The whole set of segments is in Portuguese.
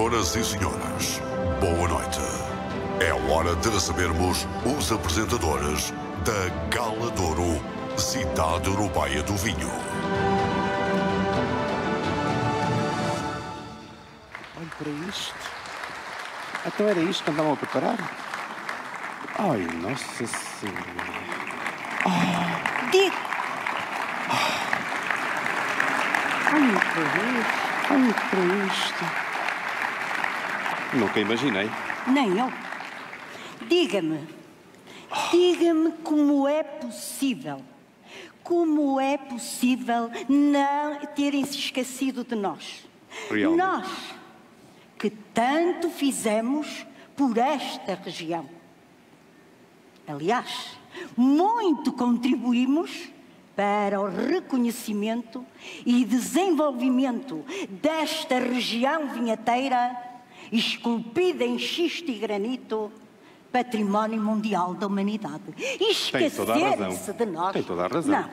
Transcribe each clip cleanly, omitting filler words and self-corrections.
Senhoras e senhores, boa noite. É hora de recebermos os apresentadores da Gala de Ouro, Cidade Europeia do Vinho. Olhe para isto. Então era isto que andavam a preparar? Ai, Nossa Senhora. Digo, Olhe para isto. Nunca imaginei. nem eu. Diga-me como é possível não terem se esquecido de nós? Realmente. Nós, que tanto fizemos por esta região. Aliás, muito contribuímos para o reconhecimento e desenvolvimento desta região vinheteira, esculpida em xisto e granito, património mundial da humanidade. E esquecer-se de nós. Tem toda a razão. Não.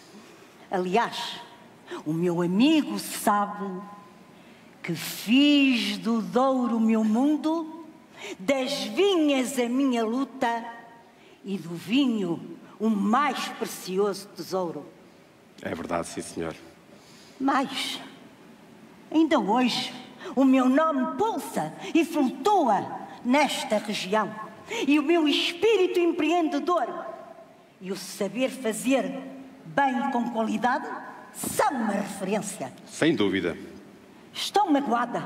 Aliás, o meu amigo sabe que fiz do Douro o meu mundo, das vinhas a minha luta e do vinho o mais precioso tesouro. É verdade, sim, senhor. Mas, ainda hoje, o meu nome pulsa e flutua nesta região. E o meu espírito empreendedor e o saber fazer bem com qualidade são uma referência. Sem dúvida. Estou magoada,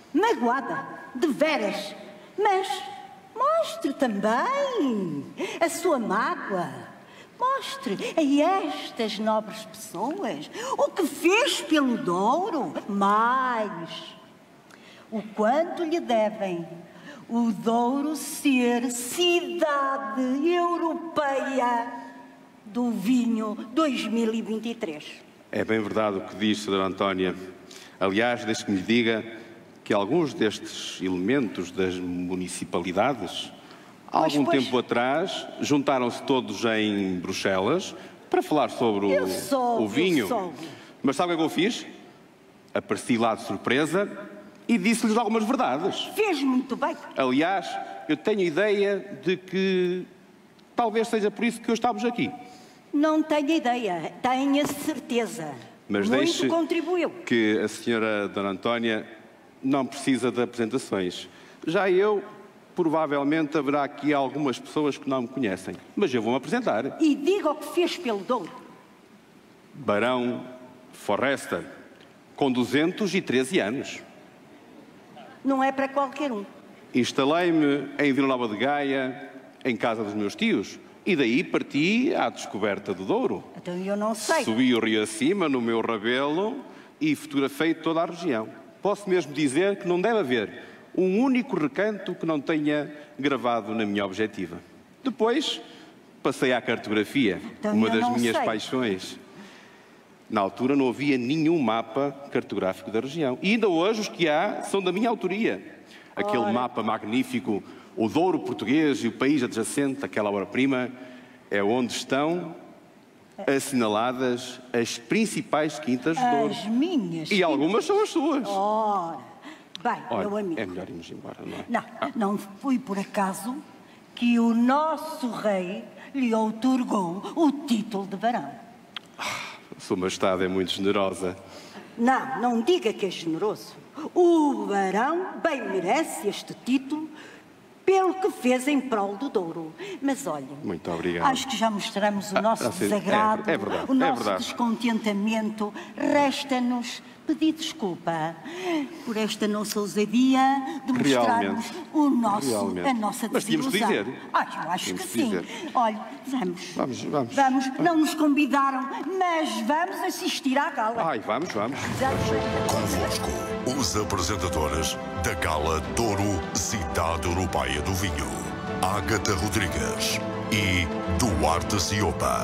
de veras, mas mostre também a sua mágoa. Mostre a estas nobres pessoas o que fez pelo Douro, mais o quanto lhe devem o Douro ser cidade europeia do vinho 2023. É bem verdade o que diz, Sra. Antónia. Aliás, deixe que me diga que alguns destes elementos das municipalidades, há algum tempo atrás, juntaram-se todos em Bruxelas para falar sobre o vinho. Mas sabe o que eu fiz? Apareci lá de surpresa e disse-lhes algumas verdades. Fez muito bem. Aliás, eu tenho a ideia de que talvez seja por isso que hoje estamos aqui. Não tenho ideia, tenho a certeza. Mas muito contribuiu. Que a senhora Dona Antónia não precisa de apresentações. Já eu, provavelmente, haverá aqui algumas pessoas que não me conhecem. Mas eu vou-me apresentar. E diga o que fez pelo Douro. Barão Forrester, com 213 anos. Não é para qualquer um. Instalei-me em Vila Nova de Gaia, em casa dos meus tios. E daí parti à descoberta do Douro. Então eu não sei. Subi o rio acima no meu rabelo e fotografei toda a região. Posso mesmo dizer que não deve haver um único recanto que não tenha gravado na minha objetiva. Depois passei à cartografia, então uma das minhas paixões. Na altura não havia nenhum mapa cartográfico da região. E ainda hoje os que há são da minha autoria. Aquele mapa magnífico, o Douro português e o país adjacente, aquela obra-prima, é onde estão assinaladas as principais quintas do Douro. As minhas. E algumas são as suas. Ora, bem, olha, meu amigo. É melhor irmos embora, não é? Não foi por acaso que o nosso rei lhe outorgou o título de barão. Sua Majestade é muito generosa. Não diga que é generoso. O barão bem merece este título pelo que fez em prol do Douro. Mas olha, muito obrigado. Acho que já mostramos o nosso desagrado, é verdade, o nosso descontentamento. Resta-nos pedir desculpa por esta nossa ousadia de mostrarmos a nossa desilusão. Mas tínhamos de dizer. Eu acho que sim. Olha, vamos. Vamos. Não nos convidaram, mas vamos assistir à gala. Vamos. Convosco, os apresentadores da Gala de Ouro, Cidade Europeia do Vinho, Ágata Rodrigues e Duarte Ciopa.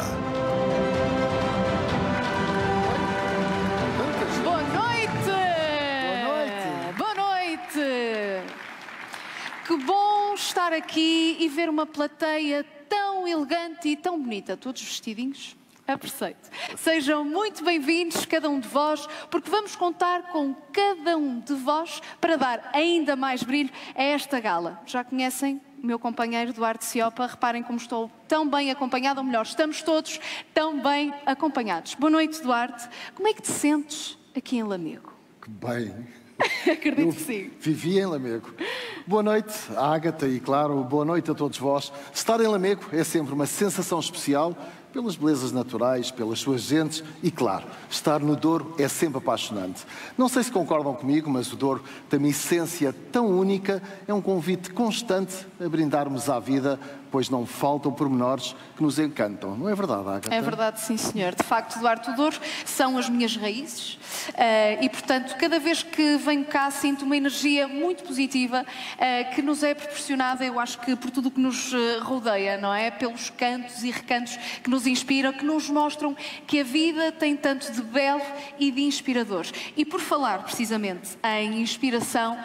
Boa noite! Que bom estar aqui e ver uma plateia tão elegante e tão bonita. Todos vestidinhos? Aprecio-te. Sejam muito bem-vindos, cada um de vós, porque vamos contar com cada um de vós para dar ainda mais brilho a esta gala. Já conhecem o meu companheiro Duarte Ciopa? Reparem como estou tão bem acompanhada, ou melhor, estamos todos tão bem acompanhados. Boa noite, Duarte. Como é que te sentes aqui em Lamego? Que bem. Acredito que sim. Vivi em Lamego. Boa noite, Ágata, e claro, boa noite a todos vós. Estar em Lamego é sempre uma sensação especial, pelas belezas naturais, pelas suas gentes e, claro, estar no Douro é sempre apaixonante. Não sei se concordam comigo, mas o Douro tem uma essência tão única, é um convite constante a brindarmos à vida, pois não faltam pormenores que nos encantam. Não é verdade, Ágata? É verdade, sim, senhor. De facto, Duarte, o Douro são as minhas raízes e, portanto, cada vez que venho cá sinto uma energia muito positiva que nos é proporcionada, eu acho que por tudo o que nos rodeia, não é? Pelos cantos e recantos que nos inspiram, que nos mostram que a vida tem tanto de belo e de inspirador. E por falar precisamente em inspiração,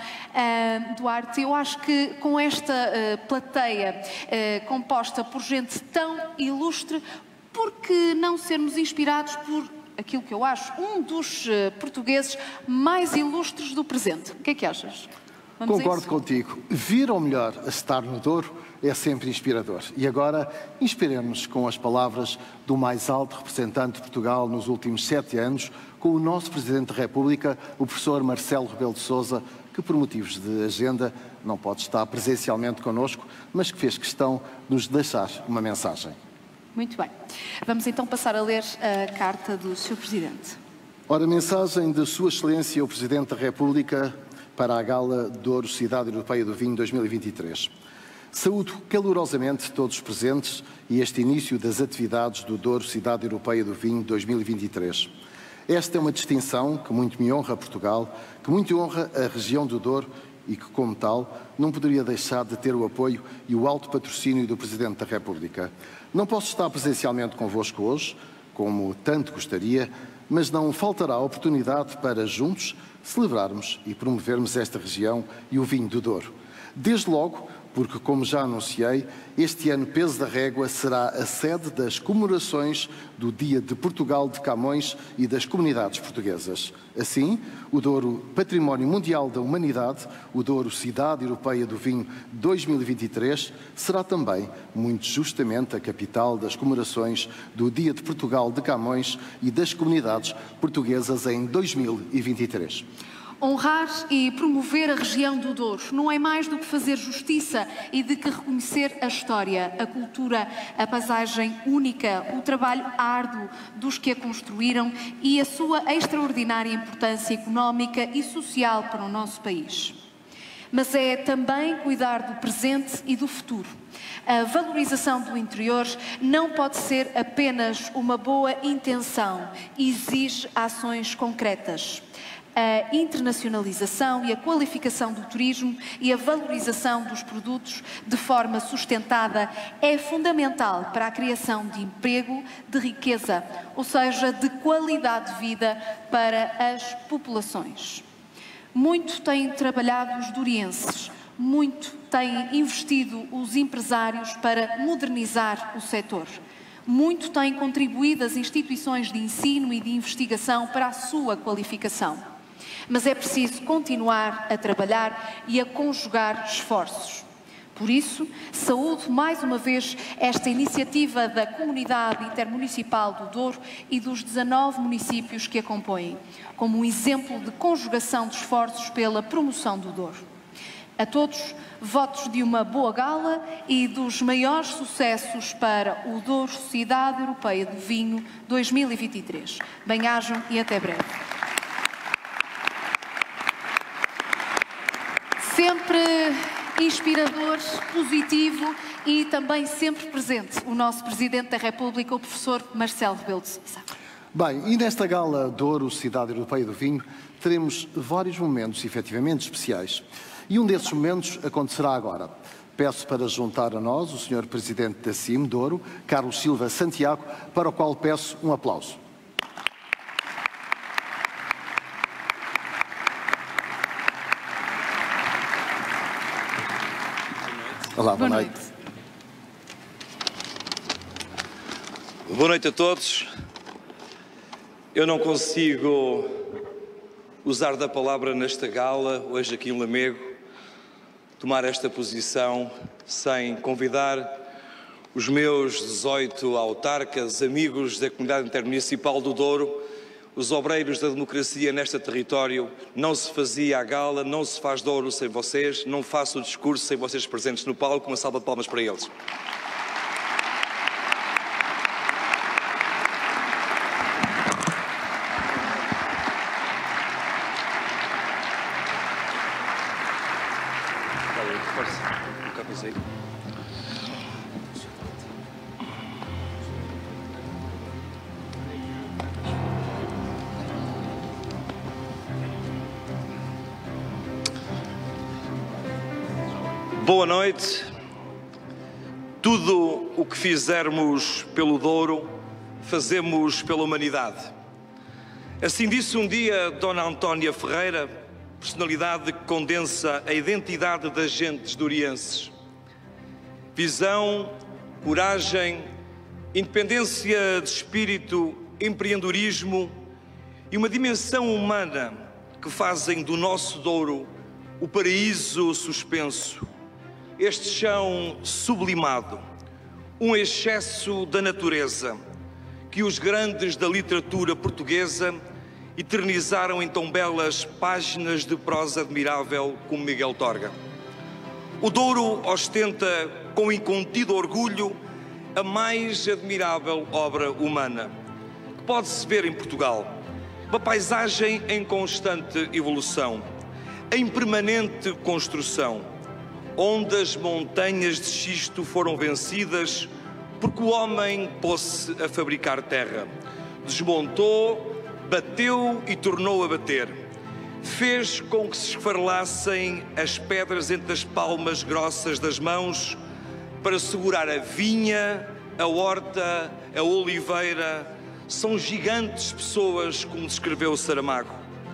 Duarte, eu acho que com esta plateia composta por gente tão ilustre, por que não sermos inspirados por aquilo que eu acho um dos portugueses mais ilustres do presente? O que é que achas? Concordo contigo. Vir, ou melhor, a estar no Douro é sempre inspirador. E agora, inspiremos-nos com as palavras do mais alto representante de Portugal nos últimos 7 anos, com o nosso Presidente da República, o professor Marcelo Rebelo de Sousa, que por motivos de agenda não pode estar presencialmente connosco, mas que fez questão de nos deixar uma mensagem. Muito bem. Vamos então passar a ler a carta do Sr. Presidente. Ora, mensagem de Sua Excelência, o Presidente da República, para a Gala Douro Cidade Europeia do Vinho 2023. Saúdo calorosamente todos os presentes e este início das atividades do Douro Cidade Europeia do Vinho 2023. Esta é uma distinção que muito me honra a Portugal, que muito honra a região do Douro e que, como tal, não poderia deixar de ter o apoio e o alto patrocínio do Presidente da República. Não posso estar presencialmente convosco hoje, como tanto gostaria, mas não faltará a oportunidade para, juntos, celebrarmos e promovermos esta região e o vinho do Douro. Desde logo, porque, como já anunciei, este ano Peso da Régua será a sede das comemorações do Dia de Portugal de Camões e das comunidades portuguesas. Assim, o Douro Património Mundial da Humanidade, o Douro Cidade Europeia do Vinho 2023, será também, muito justamente, a capital das comemorações do Dia de Portugal de Camões e das comunidades portuguesas em 2023. Honrar e promover a região do Douro não é mais do que fazer justiça e de que reconhecer a história, a cultura, a paisagem única, o trabalho árduo dos que a construíram e a sua extraordinária importância económica e social para o nosso país. Mas é também cuidar do presente e do futuro. A valorização do interior não pode ser apenas uma boa intenção, exige ações concretas. A internacionalização e a qualificação do turismo e a valorização dos produtos de forma sustentada é fundamental para a criação de emprego, de riqueza, ou seja, de qualidade de vida para as populações. Muito têm trabalhado os dourienses, muito têm investido os empresários para modernizar o setor. Muito têm contribuído as instituições de ensino e de investigação para a sua qualificação. Mas é preciso continuar a trabalhar e a conjugar esforços. Por isso, saúdo mais uma vez esta iniciativa da Comunidade Intermunicipal do Douro e dos 19 municípios que a compõem, como um exemplo de conjugação de esforços pela promoção do Douro. A todos, votos de uma boa gala e dos maiores sucessos para o Douro Cidade Europeia do Vinho 2023. Bem-ajam e até breve. Sempre inspirador, positivo e também sempre presente o nosso Presidente da República, o professor Marcelo Rebelo de Sousa. Bem, e nesta Gala Douro Cidade Europeia do Vinho teremos vários momentos efetivamente especiais. E um desses momentos acontecerá agora. Peço para juntar a nós o Sr. Presidente da CIM Douro, Carlos Silva Santiago, para o qual peço um aplauso. Olá, boa noite. Boa noite a todos. Eu não consigo usar da palavra nesta gala, hoje aqui em Lamego, tomar esta posição sem convidar os meus 18 autarcas, amigos da comunidade intermunicipal do Douro, os obreiros da democracia neste território. Não se fazia a gala, não se faz Douro sem vocês, não faço o discurso sem vocês presentes no palco. Uma salva de palmas para eles. Boa noite. Tudo o que fizermos pelo Douro, fazemos pela humanidade. Assim disse um dia Dona Antónia Ferreira, personalidade que condensa a identidade das gentes dourienses. Visão, coragem, independência de espírito, empreendedorismo e uma dimensão humana que fazem do nosso Douro o paraíso suspenso. Este chão sublimado, um excesso da natureza, que os grandes da literatura portuguesa eternizaram em tão belas páginas de prosa admirável como Miguel Torga. O Douro ostenta com incontido orgulho a mais admirável obra humana que pode-se ver em Portugal. Uma paisagem em constante evolução, em permanente construção, onde as montanhas de xisto foram vencidas porque o homem pôs-se a fabricar terra. Desmontou, bateu e tornou a bater. Fez com que se esfarelassem as pedras entre as palmas grossas das mãos para segurar a vinha, a horta, a oliveira. São gigantes pessoas, como descreveu Saramago.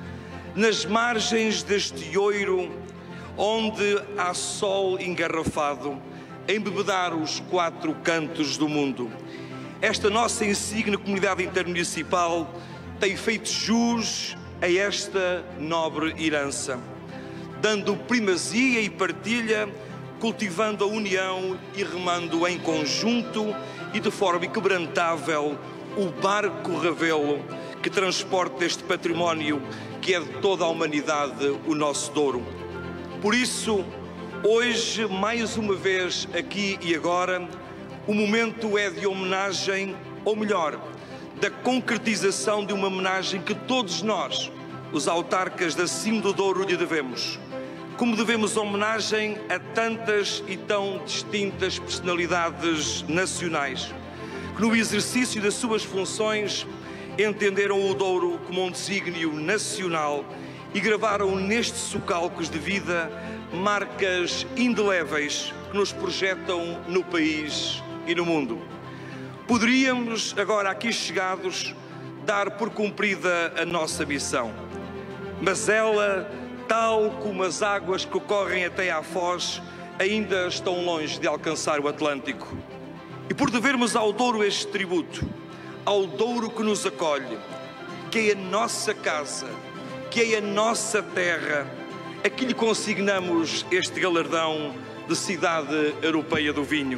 Nas margens deste oiro, onde há sol engarrafado, a embebedar os 4 cantos do mundo. Esta nossa insigne comunidade intermunicipal tem feito jus a esta nobre herança, dando primazia e partilha, cultivando a união e remando em conjunto e de forma inquebrantável o barco Ravelo que transporta este património que é de toda a humanidade, o nosso Douro. Por isso, hoje, mais uma vez, aqui e agora, o momento é de homenagem, ou melhor, da concretização de uma homenagem que todos nós, os autarcas da Cimo do Douro, lhe devemos. Como devemos homenagem a tantas e tão distintas personalidades nacionais, que no exercício das suas funções entenderam o Douro como um desígnio nacional e gravaram nestes socalcos de vida marcas indeléveis que nos projetam no país e no mundo. Poderíamos, agora aqui chegados, dar por cumprida a nossa missão, mas ela, tal como as águas que correm até à Foz, ainda estão longe de alcançar o Atlântico. E por devermos ao Douro este tributo, ao Douro que nos acolhe, que é a nossa casa, que é a nossa terra, aqui lhe consignamos este galardão de Cidade Europeia do Vinho,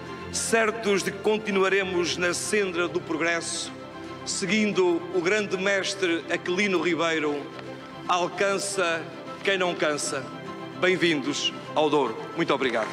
certos de que continuaremos na senda do progresso, seguindo o grande mestre Aquilino Ribeiro: alcança quem não cansa. Bem-vindos ao Douro. Muito obrigado.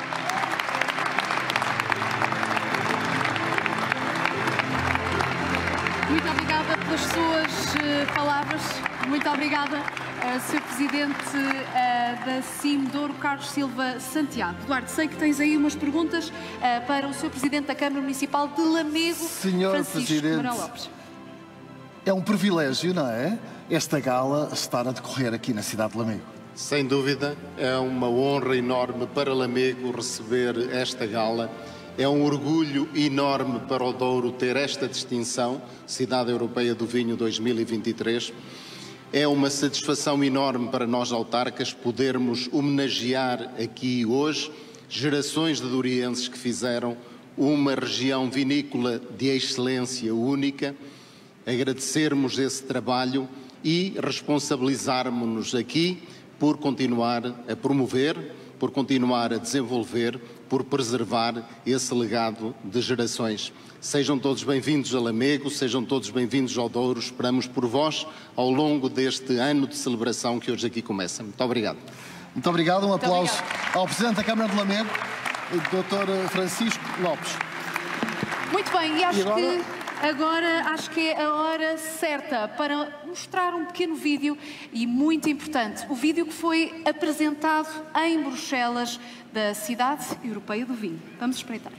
Muito obrigada pelas suas palavras. Muito obrigada, Sr. Presidente da Cimo Douro, Carlos Silva Santiago. Eduardo, sei que tens aí umas perguntas para o Sr. Presidente da Câmara Municipal de Lamego, Senhor Francisco Presidente, Manuel Lopes. É um privilégio, não é? Esta gala estar a decorrer aqui na cidade de Lamego. Sem dúvida, é uma honra enorme para Lamego receber esta gala. É um orgulho enorme para o Douro ter esta distinção, Cidade Europeia do Vinho 2023. É uma satisfação enorme para nós autarcas podermos homenagear aqui hoje gerações de dourienses que fizeram uma região vinícola de excelência única, agradecermos esse trabalho e responsabilizarmos-nos aqui por continuar a promover, por continuar a desenvolver, por preservar esse legado de gerações. Sejam todos bem-vindos a Lamego, sejam todos bem-vindos ao Douro. Esperamos por vós ao longo deste ano de celebração que hoje aqui começa. Muito obrigado. Muito obrigado. Um aplauso ao Presidente da Câmara de Lamego, o Dr. Francisco Lopes. Muito bem, e acho que é a hora certa para mostrar um pequeno vídeo e muito importante. O vídeo que foi apresentado em Bruxelas da Cidade Europeia do Vinho. Vamos espreitar.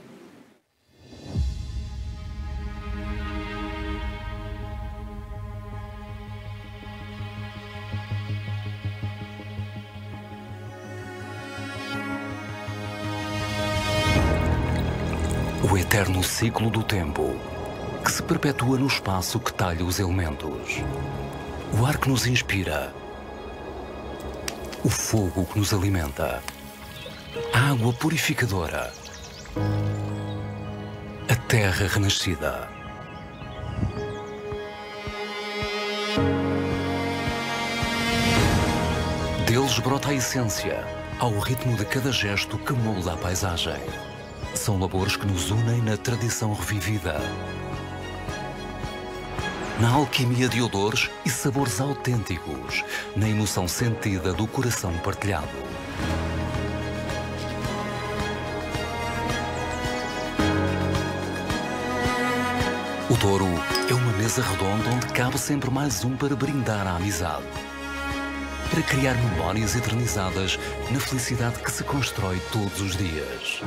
O eterno ciclo do tempo, que se perpetua no espaço que talha os elementos. O ar que nos inspira. O fogo que nos alimenta. A água purificadora. A terra renascida. Deles brota a essência, ao ritmo de cada gesto que molda a paisagem. São labores que nos unem na tradição revivida. Na alquimia de odores e sabores autênticos, na emoção sentida do coração partilhado. O Douro é uma mesa redonda onde cabe sempre mais um para brindar a amizade. Para criar memórias eternizadas na felicidade que se constrói todos os dias.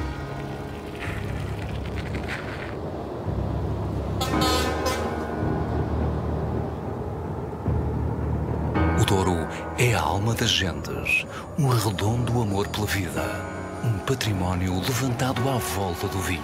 O Douro é a alma das gentes, um arredondo amor pela vida, um património levantado à volta do vinho.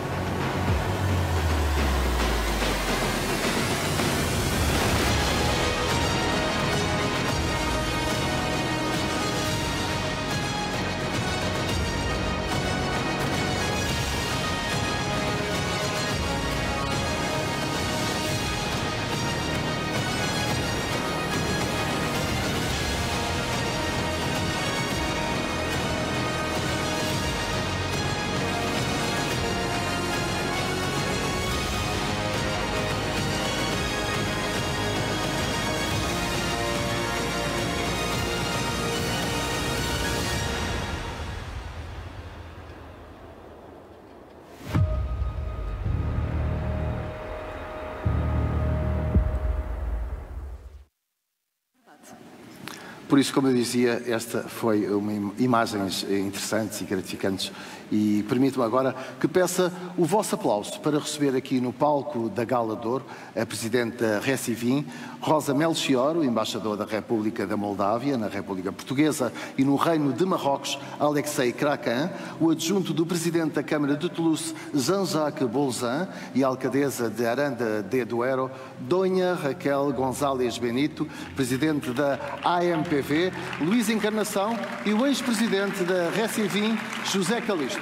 Por isso, como eu dizia, esta foi imagens interessantes e gratificantes e permito-me agora que peça o vosso aplauso para receber aqui no palco da Gala de Ouro a Presidente da Recivim, Rosa Melchior, o Embaixador da República da Moldávia, na República Portuguesa e no Reino de Marrocos, Alexei Krakan, o Adjunto do Presidente da Câmara de Toulouse, Jean-Jacques Bolzan, e a Alcadesa de Aranda de Duero, Dona Raquel González Benito, Presidente da AMPV, Luís Encarnação e o ex-Presidente da Recivim, José Calixto.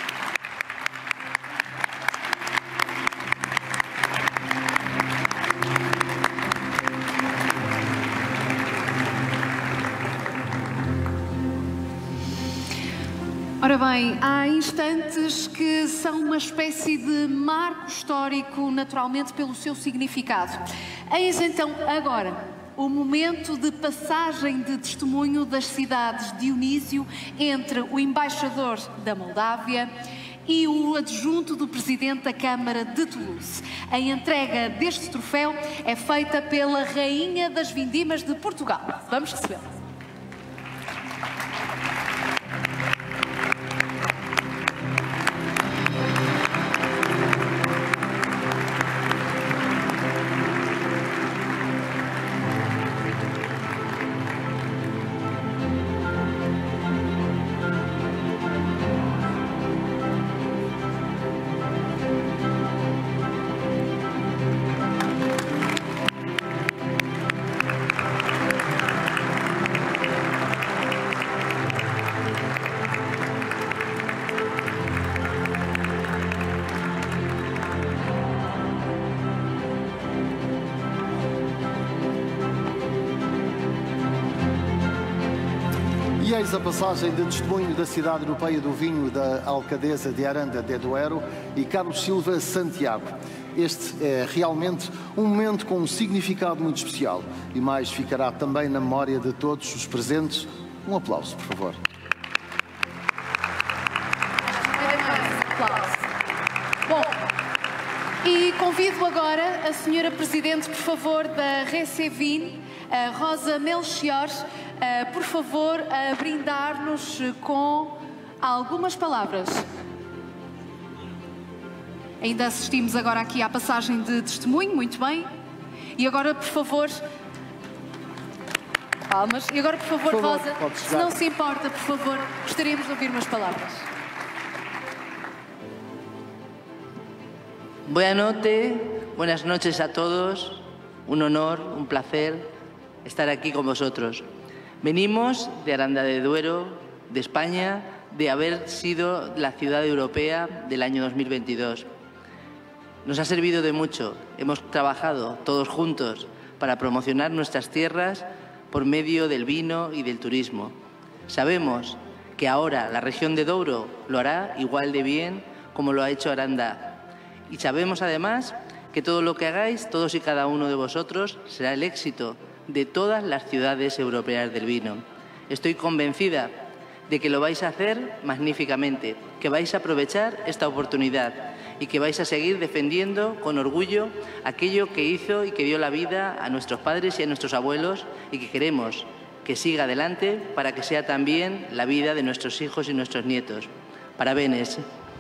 Ora bem, há instantes que são uma espécie de marco histórico, naturalmente pelo seu significado. Eis então agora o momento de passagem de testemunho das cidades de Dionísio entre o embaixador da Moldávia e o adjunto do Presidente da Câmara de Toulouse. A entrega deste troféu é feita pela Rainha das Vindimas de Portugal. Vamos recebê-la. Eis a passagem de testemunho da Cidade Europeia do Vinho da Alcadesa de Aranda de Duero e Carlos Silva Santiago. Este é realmente um momento com um significado muito especial e mais ficará também na memória de todos os presentes. Um aplauso, por favor. Bom, e convido agora a Senhora Presidente, por favor, da Recevin, a Rosa Melchior, por favor, a brindar-nos com algumas palavras. Ainda assistimos agora aqui à passagem de testemunho, muito bem. E agora, por favor, palmas. E agora, por favor, Rosa, se não se importa, por favor, gostaríamos de ouvir umas palavras. Buenas noches a todos. Un honor, un placer estar aquí con vosotros. Venimos de Aranda de Duero, de España, de haber sido la ciudad europea del año 2022. Nos ha servido de mucho. Hemos trabajado todos juntos para promocionar nuestras tierras por medio del vino y del turismo. Sabemos que ahora la región de Douro lo hará igual de bien como lo ha hecho Aranda. Y sabemos además que todo lo que hagáis, todos y cada uno de vosotros, será el éxito de todas las ciudades europeas del vino. Estoy convencida de que lo vais a hacer magníficamente, que vais a aprovechar esta oportunidad y que vais a seguir defendiendo con orgullo aquello que hizo y que dio la vida a nuestros padres y a nuestros abuelos y que queremos que siga adelante para que sea también la vida de nuestros hijos y nuestros nietos. Parabéns.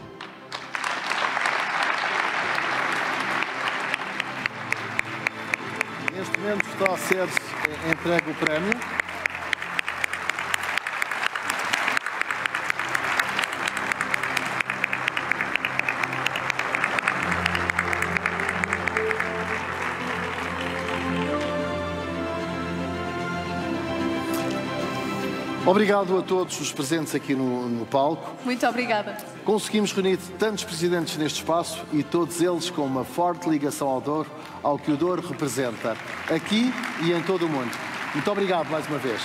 Neste momento está a ser entregue o prémio. Obrigado a todos os presentes aqui no palco. Muito obrigada. Conseguimos reunir tantos presidentes neste espaço e todos eles com uma forte ligação ao Douro, ao que o Douro representa, aqui e em todo o mundo. Muito obrigado mais uma vez.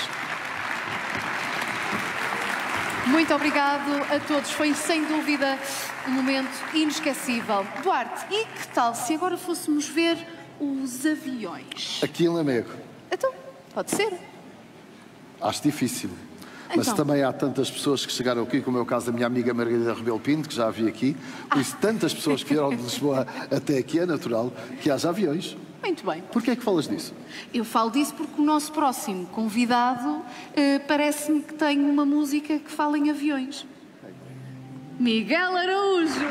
Muito obrigado a todos. Foi, sem dúvida, um momento inesquecível. Duarte, e que tal se agora fôssemos ver os aviões? Aqui em Lamego. Então, pode ser. Acho difícil. Mas então, também há tantas pessoas que chegaram aqui, como é o caso da minha amiga Margarida Rebelo Pinto, que já a vi aqui. Por isso, tantas pessoas que vieram de Lisboa até aqui, é natural que haja aviões. Muito bem. Porquê é que falas disso? Eu falo disso porque o nosso próximo convidado parece-me que tem uma música que fala em aviões. Miguel Araújo!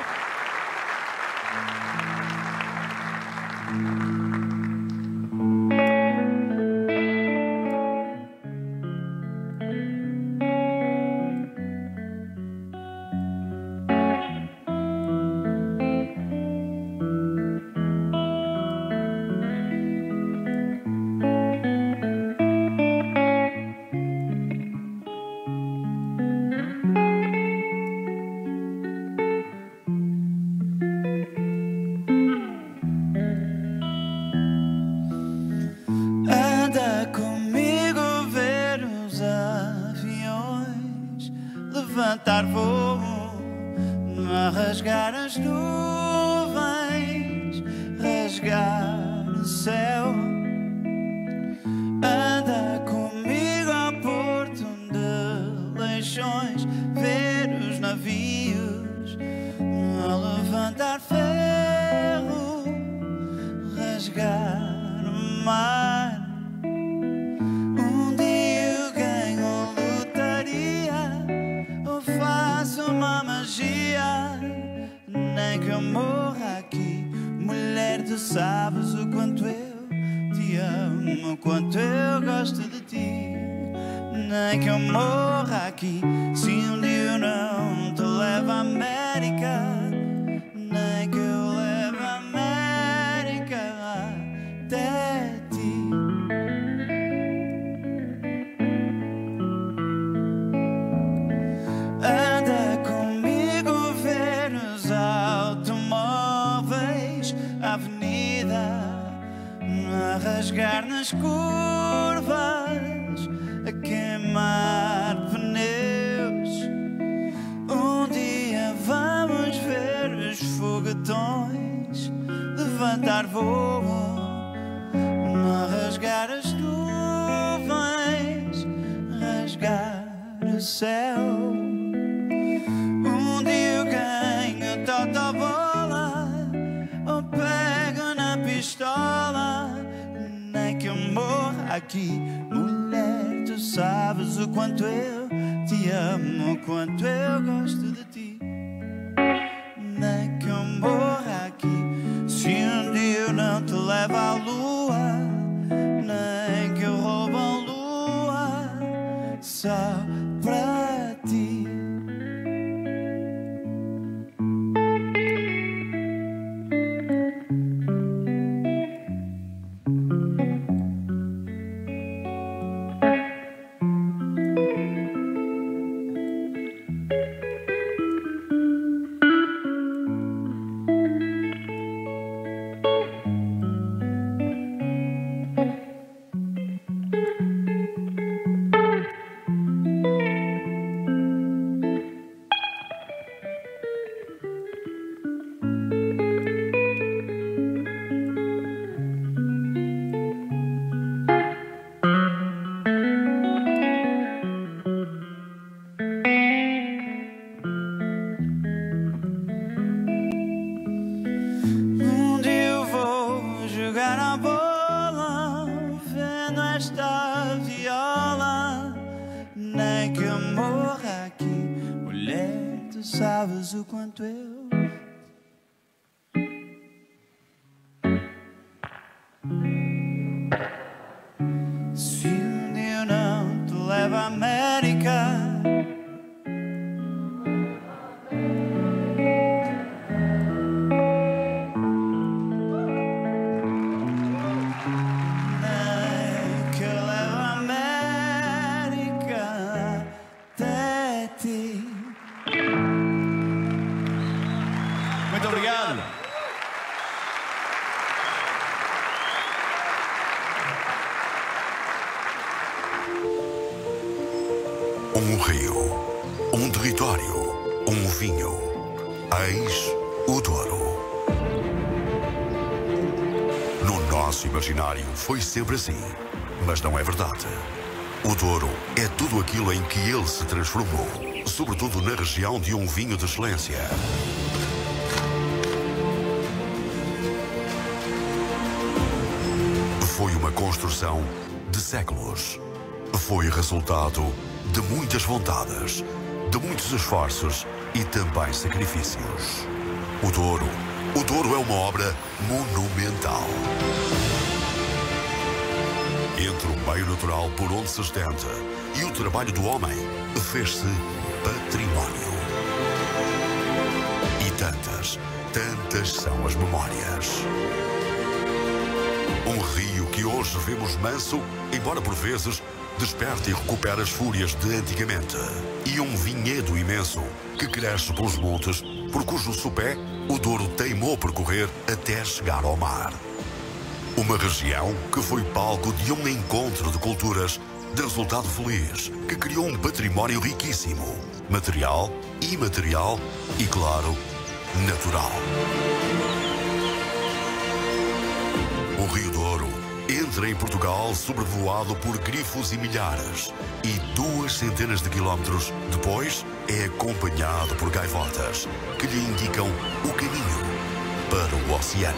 levantar voo, a rasgar as nuvens, rasgar o céu. Anda comigo ao porto de Leixões, ver os navios a levantar ferro, rasgar o mar. Um dia eu ganho lotaria ou faço uma magia, nem que eu morra aqui, mulher, tu sabes o quanto eu te amo, o quanto eu gosto de ti. Nem que eu morra aqui, se um dia eu não te levo à América, nem que eu leve a América até ti. Anda comigo ver os automóveis, a avenida a rasgar nas curvas, a queimar pneus. dar voo, a rasgar as nuvens, rasgar o céu. Um dia eu ganho totobola ou pego na pistola, nem que eu morra aqui. Mulher, tu sabes o quanto eu te amo, o quanto eu gosto de ti. Nem que eu morra aqui. Se um dia eu não te levo à lua, nem que eu roubo a lua só pra ti. Sabes o quanto eu se um dia eu não te levo à América, nem que eu levo à América até ti. Muito obrigado. Um rio, um território, um vinho. Eis o Douro. No nosso imaginário foi sempre assim, mas não é verdade. O Douro é tudo aquilo em que ele se transformou, sobretudo na região de um vinho de excelência. Foi uma construção de séculos. Foi resultado de muitas vontades, de muitos esforços e também sacrifícios. O Douro é uma obra monumental. Entre o meio natural por onde se estende e o trabalho do homem, fez-se património. E tantas são as memórias. Um rio que hoje vemos manso, embora por vezes desperte e recupera as fúrias de antigamente. E um vinhedo imenso que cresce pelos montes, por cujo sopé o Douro teimou percorrer até chegar ao mar. Uma região que foi palco de um encontro de culturas, de resultado feliz, que criou um património riquíssimo, material, imaterial e, claro, natural. O Rio Douro entra em Portugal sobrevoado por grifos e milhares, e 200 de quilómetros depois é acompanhado por gaivotas que lhe indicam o caminho para o oceano.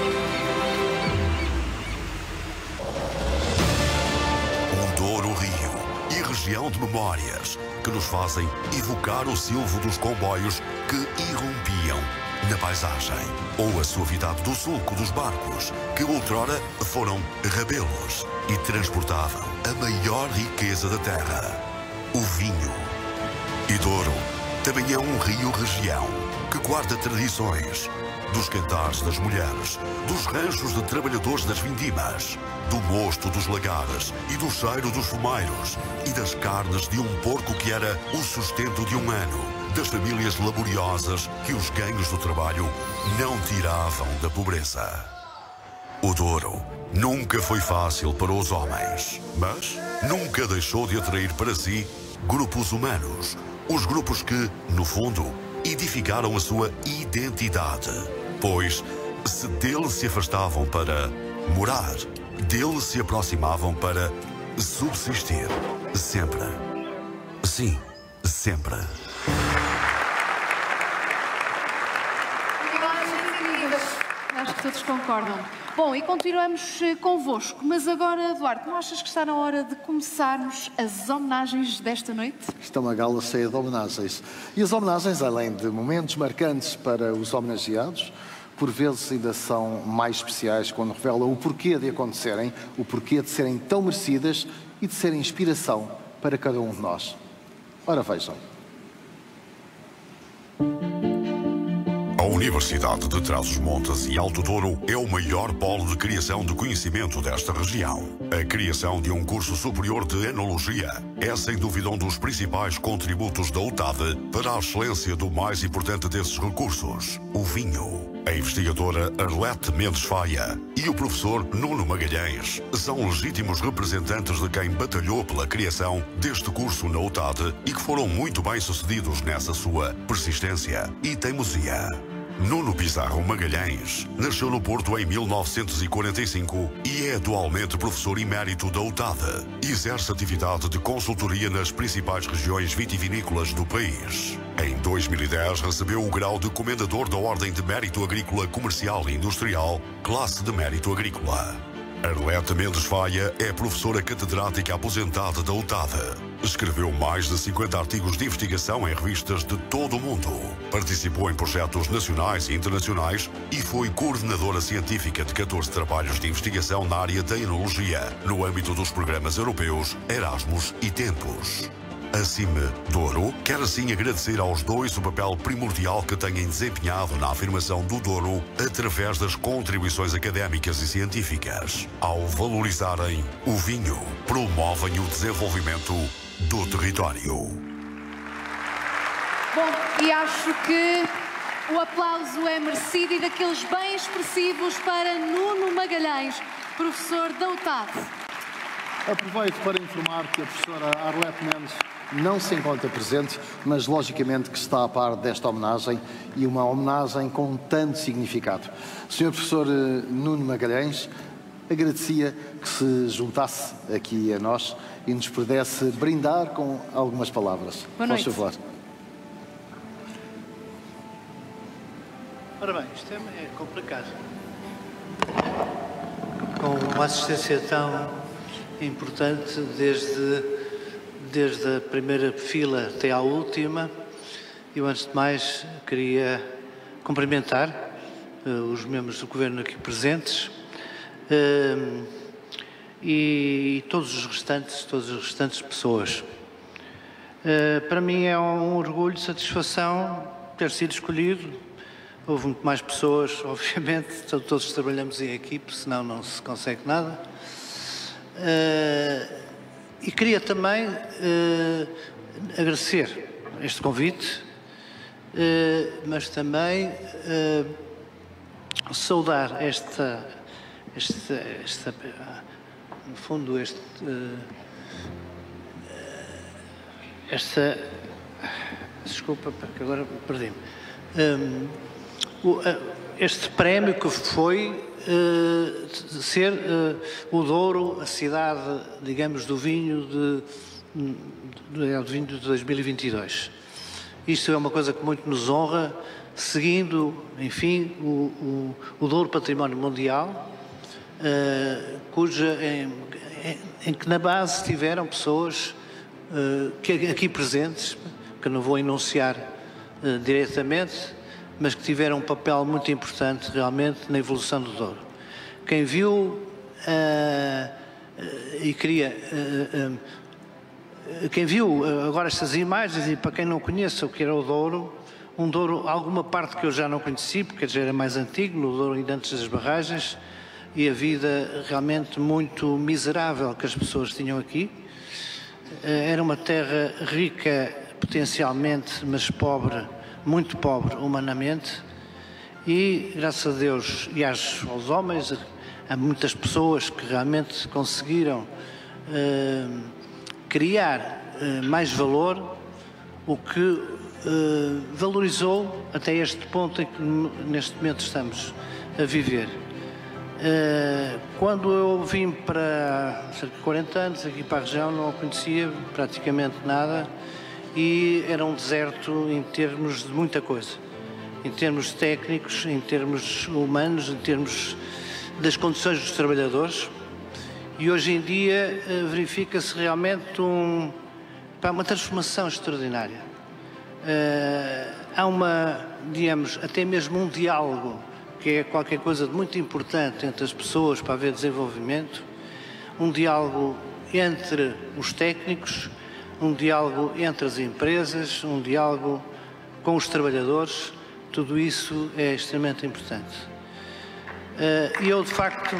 Um Douro-Rio e região de memórias que nos fazem evocar o silvo dos comboios que irrompiam na paisagem, ou a suavidade do sulco dos barcos que outrora foram rabelos e transportavam a maior riqueza da terra, o vinho. E Douro também é um rio-região que guarda tradições, dos cantares das mulheres, dos ranchos de trabalhadores das vindimas, do mosto dos lagares e do cheiro dos fumeiros, e das carnes de um porco que era o sustento de um ano, das famílias laboriosas que os ganhos do trabalho não tiravam da pobreza. O Douro nunca foi fácil para os homens, mas nunca deixou de atrair para si grupos humanos, os grupos que, no fundo, edificaram a sua identidade, pois Se dele se afastavam para morar, dele se aproximavam para subsistir. Sempre. Sim, sempre. Acho que todos concordam. Bom, e continuamos convosco, mas agora, Duarte, não achas que está na hora de começarmos as homenagens desta noite? Isto é uma gala cheia de homenagens. E as homenagens, além de momentos marcantes para os homenageados, por vezes ainda são mais especiais quando revelam o porquê de acontecerem, o porquê de serem tão merecidas e de serem inspiração para cada um de nós. Ora, vejam. A Universidade de Trás-os-Montes e Alto Douro é o maior polo de criação de conhecimento desta região. A criação de um curso superior de Enologia é, sem dúvida, um dos principais contributos da UTAD para a excelência do mais importante desses recursos, o vinho. A investigadora Arlete Mendes Faia e o professor Nuno Magalhães são legítimos representantes de quem batalhou pela criação deste curso na UTAD e que foram muito bem-sucedidos nessa sua persistência e teimosia. Nuno Pizarro Magalhães nasceu no Porto em 1945 e é atualmente professor emérito da UTAD. Exerce atividade de consultoria nas principais regiões vitivinícolas do país. Em 2010 recebeu o grau de Comendador da Ordem de Mérito Agrícola Comercial e Industrial, classe de Mérito Agrícola. Arlete Mendes Faia é professora catedrática aposentada da UTAD. Escreveu mais de 50 artigos de investigação em revistas de todo o mundo. Participou em projetos nacionais e internacionais e foi coordenadora científica de 14 trabalhos de investigação na área da enologia, no âmbito dos programas europeus Erasmus e Tempus. A CIME Douro quer assim agradecer aos dois o papel primordial que têm desempenhado na afirmação do Douro através das contribuições académicas e científicas. Ao valorizarem o vinho, promovem o desenvolvimento do território. Bom, e acho que o aplauso é merecido e daqueles bem expressivos para Nuno Magalhães, professor da UTAD. Aproveito para informar que a professora Arlete Mendes não se encontra presente, mas logicamente que está a par desta homenagem e uma homenagem com tanto significado. Sr. Professor Nuno Magalhães, agradecia que se juntasse aqui a nós e nos pudesse brindar com algumas palavras. Boa noite. Por favor. Ora bem, isto é complicado. Com uma assistência tão importante desde a primeira fila até à última, eu antes de mais queria cumprimentar os membros do Governo aqui presentes e todas as restantes pessoas. Para mim é um orgulho e satisfação ter sido escolhido. Houve muito mais pessoas, obviamente, todos trabalhamos em equipe, senão não se consegue nada. E queria também agradecer este convite, mas também saudar no fundo, desculpa, porque agora perdi-me. Este prémio que foi ser o Douro, a cidade, digamos, do vinho de 2022. Isto é uma coisa que muito nos honra, seguindo, enfim, o Douro Património Mundial, em que na base tiveram pessoas aqui presentes, que não vou enunciar diretamente, mas que tiveram um papel muito importante realmente na evolução do Douro. Quem viu quem viu agora estas imagens, e para quem não conhece o que era o Douro, um Douro, alguma parte que eu já não conheci, porque já era mais antigo, no Douro ainda antes das barragens, e a vida realmente muito miserável que as pessoas tinham aqui. Era uma terra rica potencialmente, mas pobre, muito pobre humanamente, e graças a Deus e aos homens, a muitas pessoas que realmente conseguiram criar mais valor, o que valorizou até este ponto em que neste momento estamos a viver. Quando eu vim para cerca de 40 anos aqui para a região, não conhecia praticamente nada e era um deserto em termos de muita coisa, em termos técnicos, em termos humanos, em termos das condições dos trabalhadores. E hoje em dia verifica-se realmente uma transformação extraordinária. Há digamos, até mesmo um diálogo, que é qualquer coisa de muito importante entre as pessoas para haver desenvolvimento, um diálogo entre os técnicos, um diálogo entre as empresas, um diálogo com os trabalhadores. Tudo isso é extremamente importante. E eu, de facto,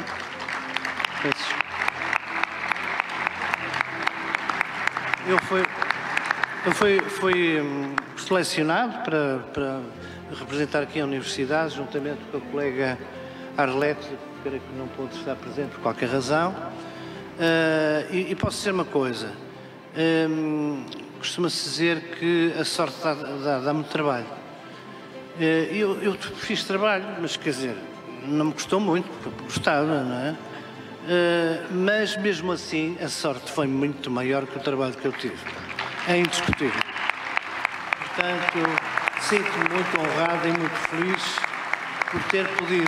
fui selecionado para representar aqui a Universidade, juntamente com a colega Arlete, que não pôde estar presente por qualquer razão. E posso dizer uma coisa, costuma-se dizer que a sorte dá muito trabalho. Eu fiz trabalho, mas quer dizer, não me custou muito, porque gostava, não é? Mas mesmo assim a sorte foi muito maior que o trabalho que eu tive. É indiscutível. Portanto, sinto-me muito honrado e muito feliz por ter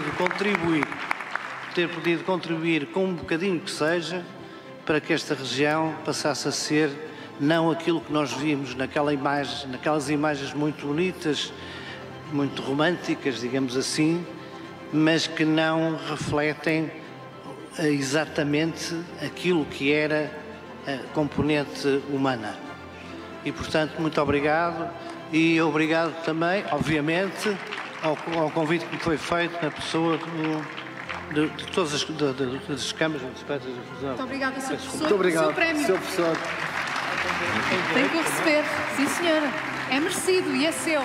podido contribuir com um bocadinho que seja para que esta região passasse a ser não aquilo que nós vimos naquelas imagens muito bonitas, muito românticas, digamos assim, mas que não refletem exatamente aquilo que era a componente humana. E, portanto, muito obrigado. E obrigado também, obviamente, ao convite que me foi feito na pessoa de todas as câmaras municipais. Muito obrigada, Sr. Professor. Muito obrigado, Sr. Prémio. Sr. Professor. Tem que o receber. Sim, senhora. É merecido e é seu.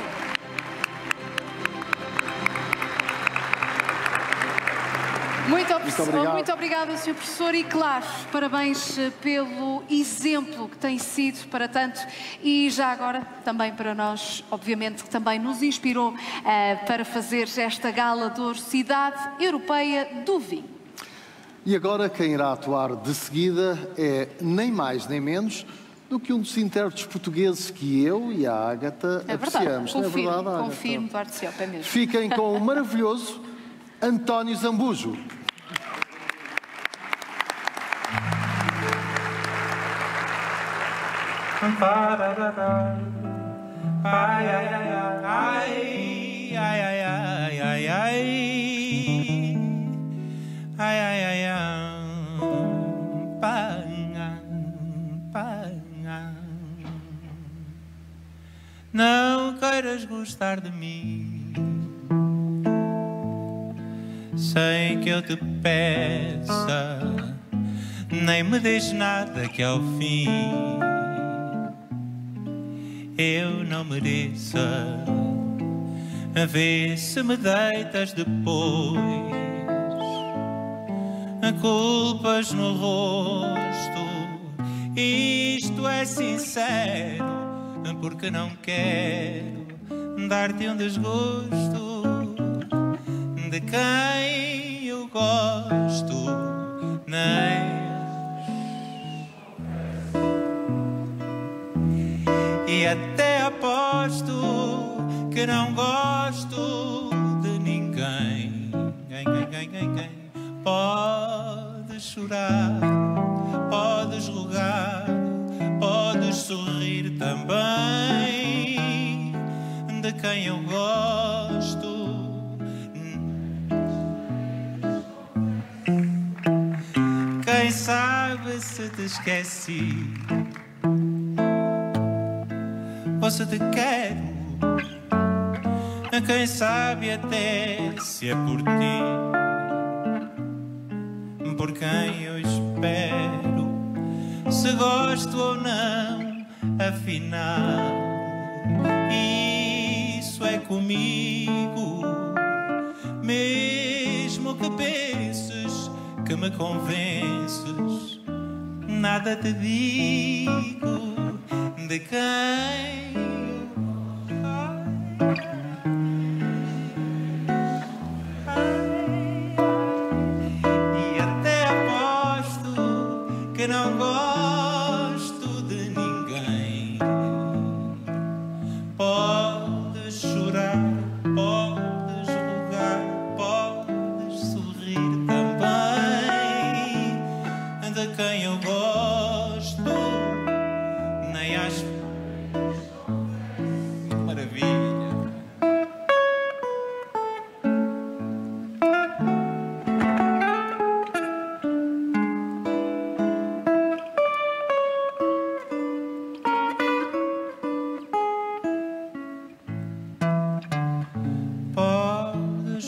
Muito obrigada, Sr. Professor, e claro, parabéns pelo exemplo que tem sido para tanto e já agora também para nós, obviamente, que também nos inspirou para fazer esta gala de ouro, Cidade Europeia do Vinho. E agora quem irá atuar de seguida é nem mais nem menos do que um dos intérpretes portugueses que eu e a Ágata apreciamos. Confirmo, não é verdade, Ágata? Confirmo, Duarte Ciop, é mesmo. Fiquem com o maravilhoso António Zambujo. Não queiras gostar de mim sem que eu te peça, nem me deixes nada que ao fim eu não mereça. A ver se me deitas depois a culpas no rosto. Isto é sincero, porque não quero dar-te um desgosto de quem eu gosto, nem. E até aposto que não gosto de ninguém. Podes chorar, podes rogar, podes sorrir também, de quem eu gosto. Quem sabe se te esqueci ou se te quero. Quem sabe até se é por ti, por quem eu espero, se gosto ou não, afinal, isso é comigo. Mesmo que penses que me convences, nada te digo de quem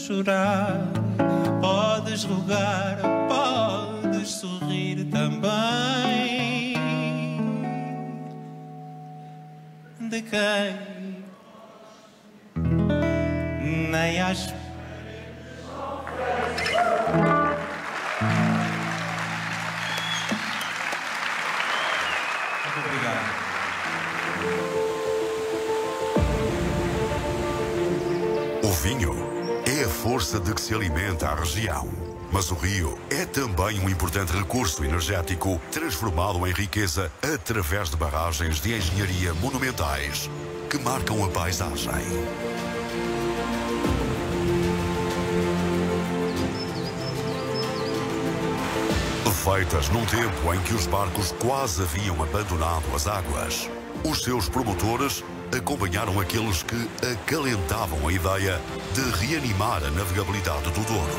chorar, podes rogar, podes sorrir também. De quem nem às O vinho é a força de que se alimenta a região. Mas o rio é também um importante recurso energético transformado em riqueza através de barragens de engenharia monumentais que marcam a paisagem. Feitas num tempo em que os barcos quase haviam abandonado as águas, os seus promotores acompanharam aqueles que acalentavam a ideia de reanimar a navegabilidade do Douro.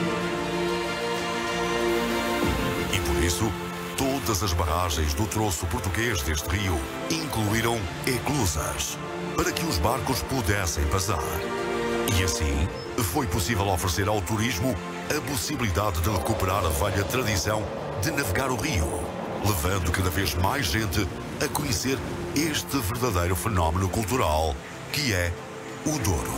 E por isso, todas as barragens do troço português deste rio incluíram eclusas para que os barcos pudessem passar. E assim, foi possível oferecer ao turismo a possibilidade de recuperar a velha tradição de navegar o rio, levando cada vez mais gente a conhecer este verdadeiro fenómeno cultural que é o Douro.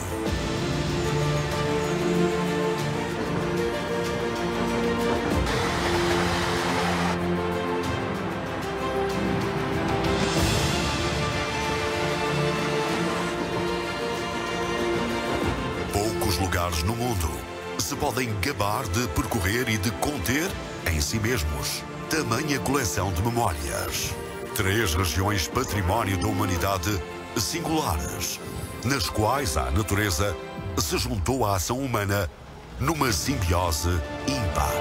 Poucos lugares no mundo se podem gabar de percorrer e de conter em si mesmos tamanha coleção de memórias. 3 regiões património da humanidade singulares, nas quais a natureza se juntou à ação humana numa simbiose ímpar.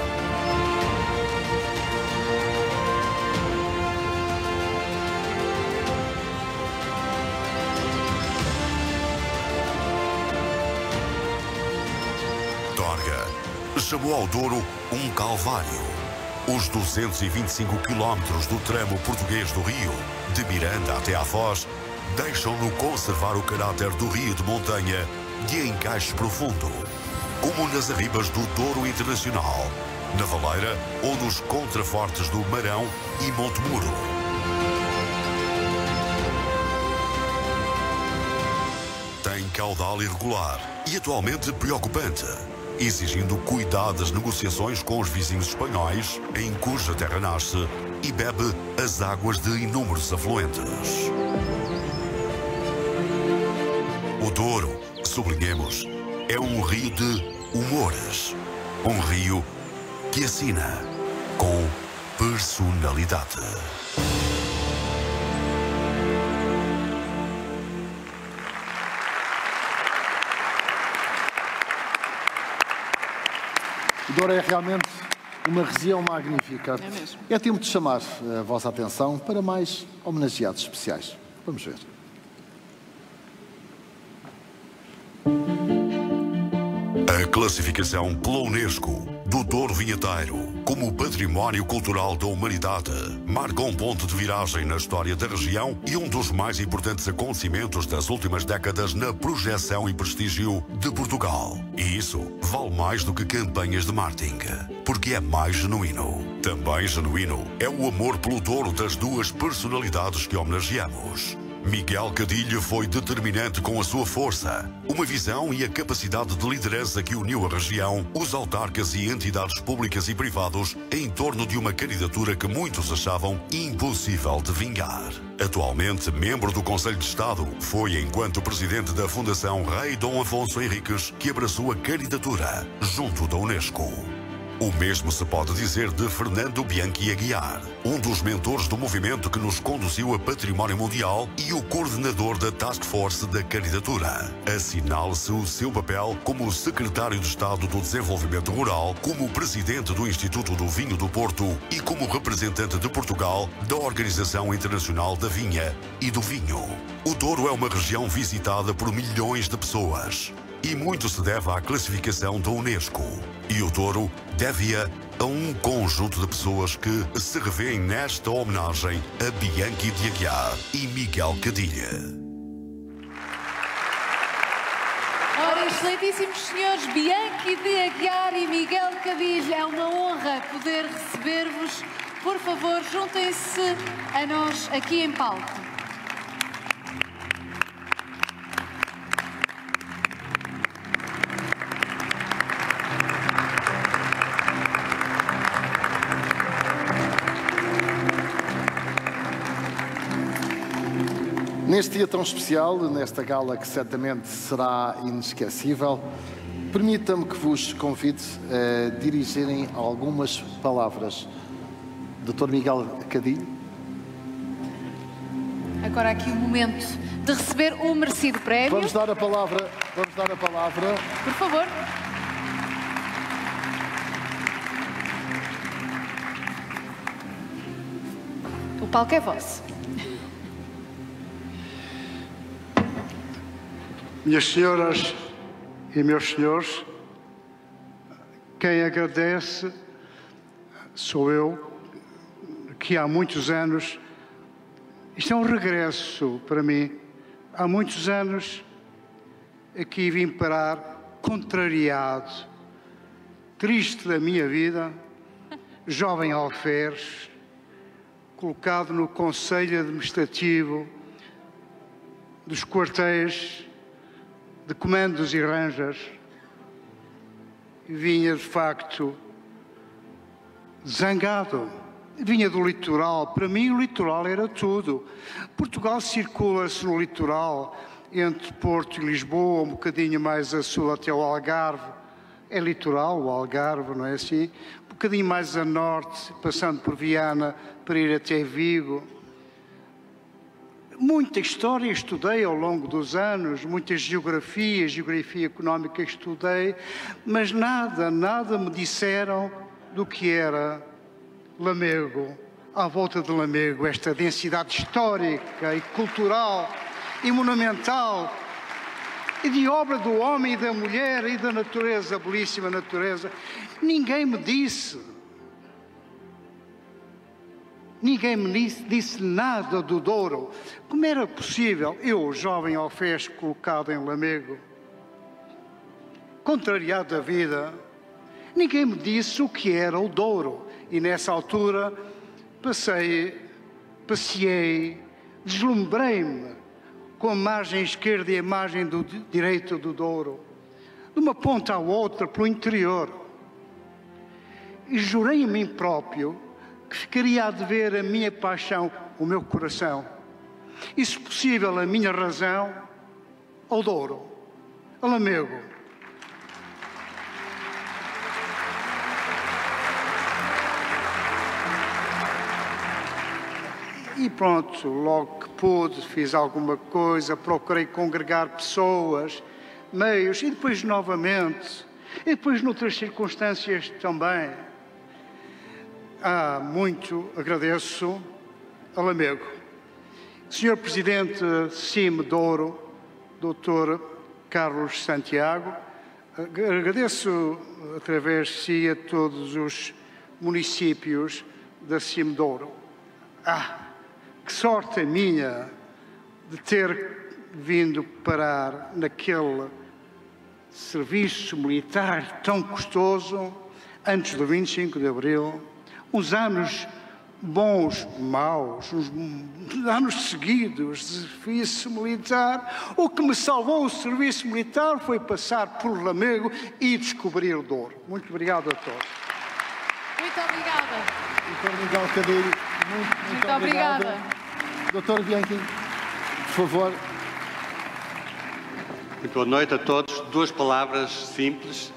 Torga chamou ao Douro um calvário. Os 225 quilómetros do tramo português do rio, de Miranda até à Foz, deixam-no conservar o caráter do rio de montanha de encaixe profundo, como nas arribas do Douro Internacional, na Valeira ou nos contrafortes do Marão e Monte Muro. Tem caudal irregular e atualmente preocupante, exigindo cuidadas negociações com os vizinhos espanhóis, em cuja terra nasce e bebe as águas de inúmeros afluentes. O Douro, sublinhemos, é um rio de humores, um rio que assina com personalidade. O Douro é realmente uma região magnífica. É mesmo. É tempo de chamar a vossa atenção para mais homenageados especiais. Vamos ver. A classificação pela Unesco do Douro Vinheteiro como Património Cultural da Humanidade marca um ponto de viragem na história da região e um dos mais importantes acontecimentos das últimas décadas na projeção e prestígio de Portugal. E isso vale mais do que campanhas de marketing, porque é mais genuíno. Também genuíno é o amor pelo Douro das 2 personalidades que homenageamos. Miguel Cadilho foi determinante com a sua força, uma visão e a capacidade de liderança que uniu a região, os autarcas e entidades públicas e privados em torno de uma candidatura que muitos achavam impossível de vingar. Atualmente membro do Conselho de Estado, foi enquanto presidente da Fundação Rei Dom Afonso Henriques que abraçou a candidatura junto da Unesco. O mesmo se pode dizer de Fernando Bianchi Aguiar, um dos mentores do movimento que nos conduziu a património mundial e o coordenador da Task Force da candidatura. Assinale-se o seu papel como secretário de Estado do Desenvolvimento Rural, como presidente do Instituto do Vinho do Porto e como representante de Portugal da Organização Internacional da Vinha e do Vinho. O Douro é uma região visitada por milhões de pessoas. E muito se deve à classificação da Unesco. E o Douro deve-a a um conjunto de pessoas que se revêem nesta homenagem a Bianchi de Aguiar e Miguel Cadilha. Ora, Excelentíssimos senhores Bianchi de Aguiar e Miguel Cadilho, é uma honra poder receber-vos. Por favor, juntem-se a nós aqui em palco. Neste dia tão especial, nesta gala que certamente será inesquecível, permita-me que vos convide a dirigirem algumas palavras. Dr. Miguel Cadilho. Agora aqui o momento de receber o merecido prémio. Vamos dar a palavra. Por favor. O palco é vosso. Minhas senhoras e meus senhores, quem agradece sou eu, que há muitos anos, isto é um regresso para mim, há muitos anos aqui vim parar, contrariado, triste da minha vida, jovem alferes, colocado no Conselho Administrativo dos quartéis de comandos e ranjas, vinha de facto zangado, vinha do litoral. Para mim o litoral era tudo. Portugal circula-se no litoral, entre Porto e Lisboa, um bocadinho mais a sul até o Algarve. É litoral o Algarve, não é assim? Um bocadinho mais a norte, passando por Viana, para ir até Vigo. Muita história estudei ao longo dos anos, muita geografia económica estudei, mas nada me disseram do que era Lamego, à volta de Lamego, esta densidade histórica e cultural e monumental, e de obra do homem e da mulher e da natureza, a belíssima natureza. Ninguém me disse nada do Douro. Como era possível eu, jovem alferes, colocado em Lamego, contrariado da vida, ninguém me disse o que era o Douro. E nessa altura passei, deslumbrei-me com a margem esquerda e a margem direita do Douro, de uma ponta à outra, pelo interior. E jurei a mim próprio que ficaria a dever a minha paixão, o meu coração, e, se possível, a minha razão, ao Douro, a Lamego. E pronto, logo que pude, fiz alguma coisa, procurei congregar pessoas, meios, e depois novamente, e depois noutras circunstâncias também. Muito agradeço a Lamego. Senhor Presidente CIM Douro, Dr. Carlos Santiago, agradeço através de si a todos os municípios da CIM Douro. Que sorte a minha de ter vindo parar naquele serviço militar tão custoso antes do 25 de Abril. Uns anos bons, maus, uns anos seguidos de serviço militar. O que me salvou o serviço militar foi passar por Lamego e descobrir o Douro. Muito obrigado a todos. Muito obrigada. Dr. Miguel Cadilho, muito obrigada. Dr. Bianchi, por favor. Muito boa noite a todos. Duas palavras simples.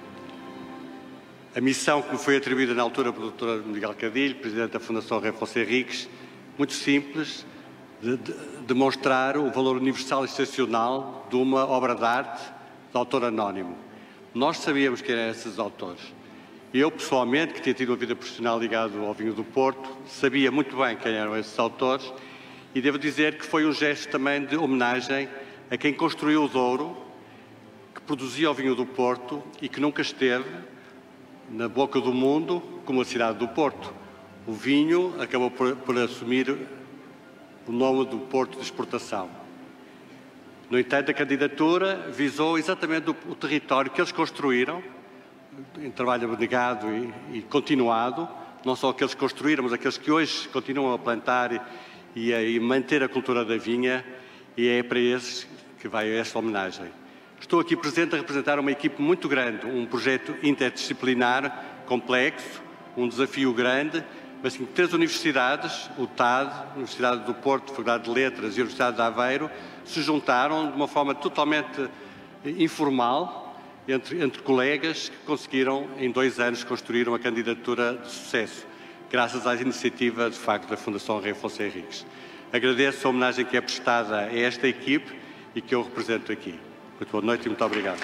A missão que me foi atribuída na altura pelo Dr. Miguel Cadilho, Presidente da Fundação Rei Afonso Henriques, muito simples, de demonstrar o valor universal e excepcional de uma obra de arte de autor anónimo. Nós sabíamos quem eram esses autores. Eu, pessoalmente, que tinha tido uma vida profissional ligada ao vinho do Porto, sabia muito bem quem eram esses autores e devo dizer que foi um gesto também de homenagem a quem construiu o Douro, que produzia o vinho do Porto e que nunca esteve na boca do mundo como a cidade do Porto. O vinho acabou por assumir o nome do Porto de exportação. No entanto, a candidatura visou exatamente o território que eles construíram, em trabalho abnegado e continuado, não só aqueles que construíram, mas aqueles que hoje continuam a plantar e manter a cultura da vinha, e é para esses que vai esta homenagem. Estou aqui presente a representar uma equipe muito grande, um projeto interdisciplinar, complexo, um desafio grande, mas que 3 universidades, o TAD, a Universidade do Porto, a Faculdade de Letras e a Universidade de Aveiro, se juntaram de uma forma totalmente informal, entre colegas, que conseguiram, em 2 anos, construir uma candidatura de sucesso, graças à iniciativa, de facto, da Fundação Rei Afonso Henriques. Agradeço a homenagem que é prestada a esta equipe e que eu represento aqui. Muito boa noite e muito obrigado.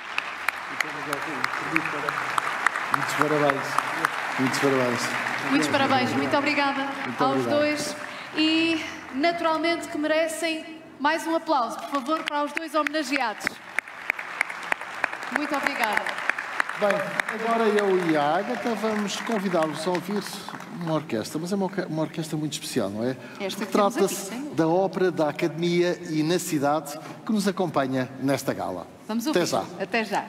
Muitos parabéns. Muitos parabéns. Muitos parabéns. Muito obrigada aos dois. E, naturalmente, que merecem mais um aplauso, por favor, para os 2 homenageados. Muito obrigada. Bem, agora eu e a Ágata vamos convidá-los a ouvir uma orquestra, mas é uma orquestra muito especial, não é? Trata-se da Ópera da Academia e na Cidade, que nos acompanha nesta gala. Vamos ouvir. Até já. Até já.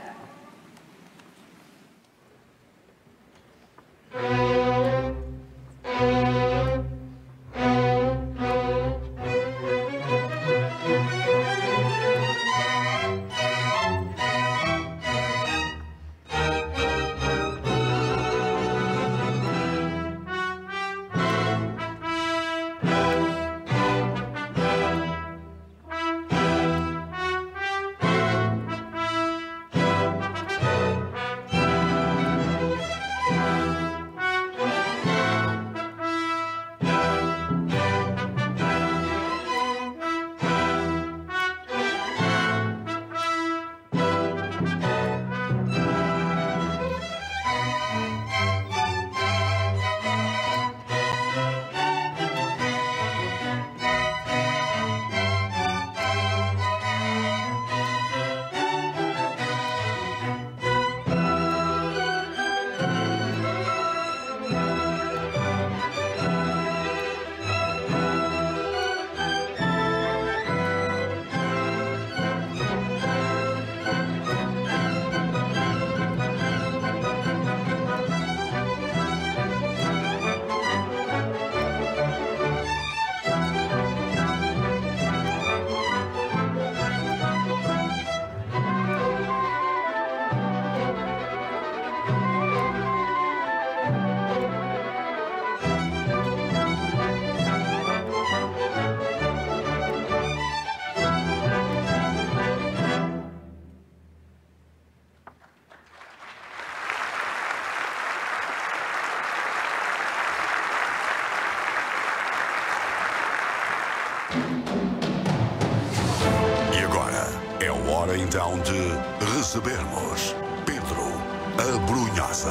Então de recebermos Pedro Abrunhosa.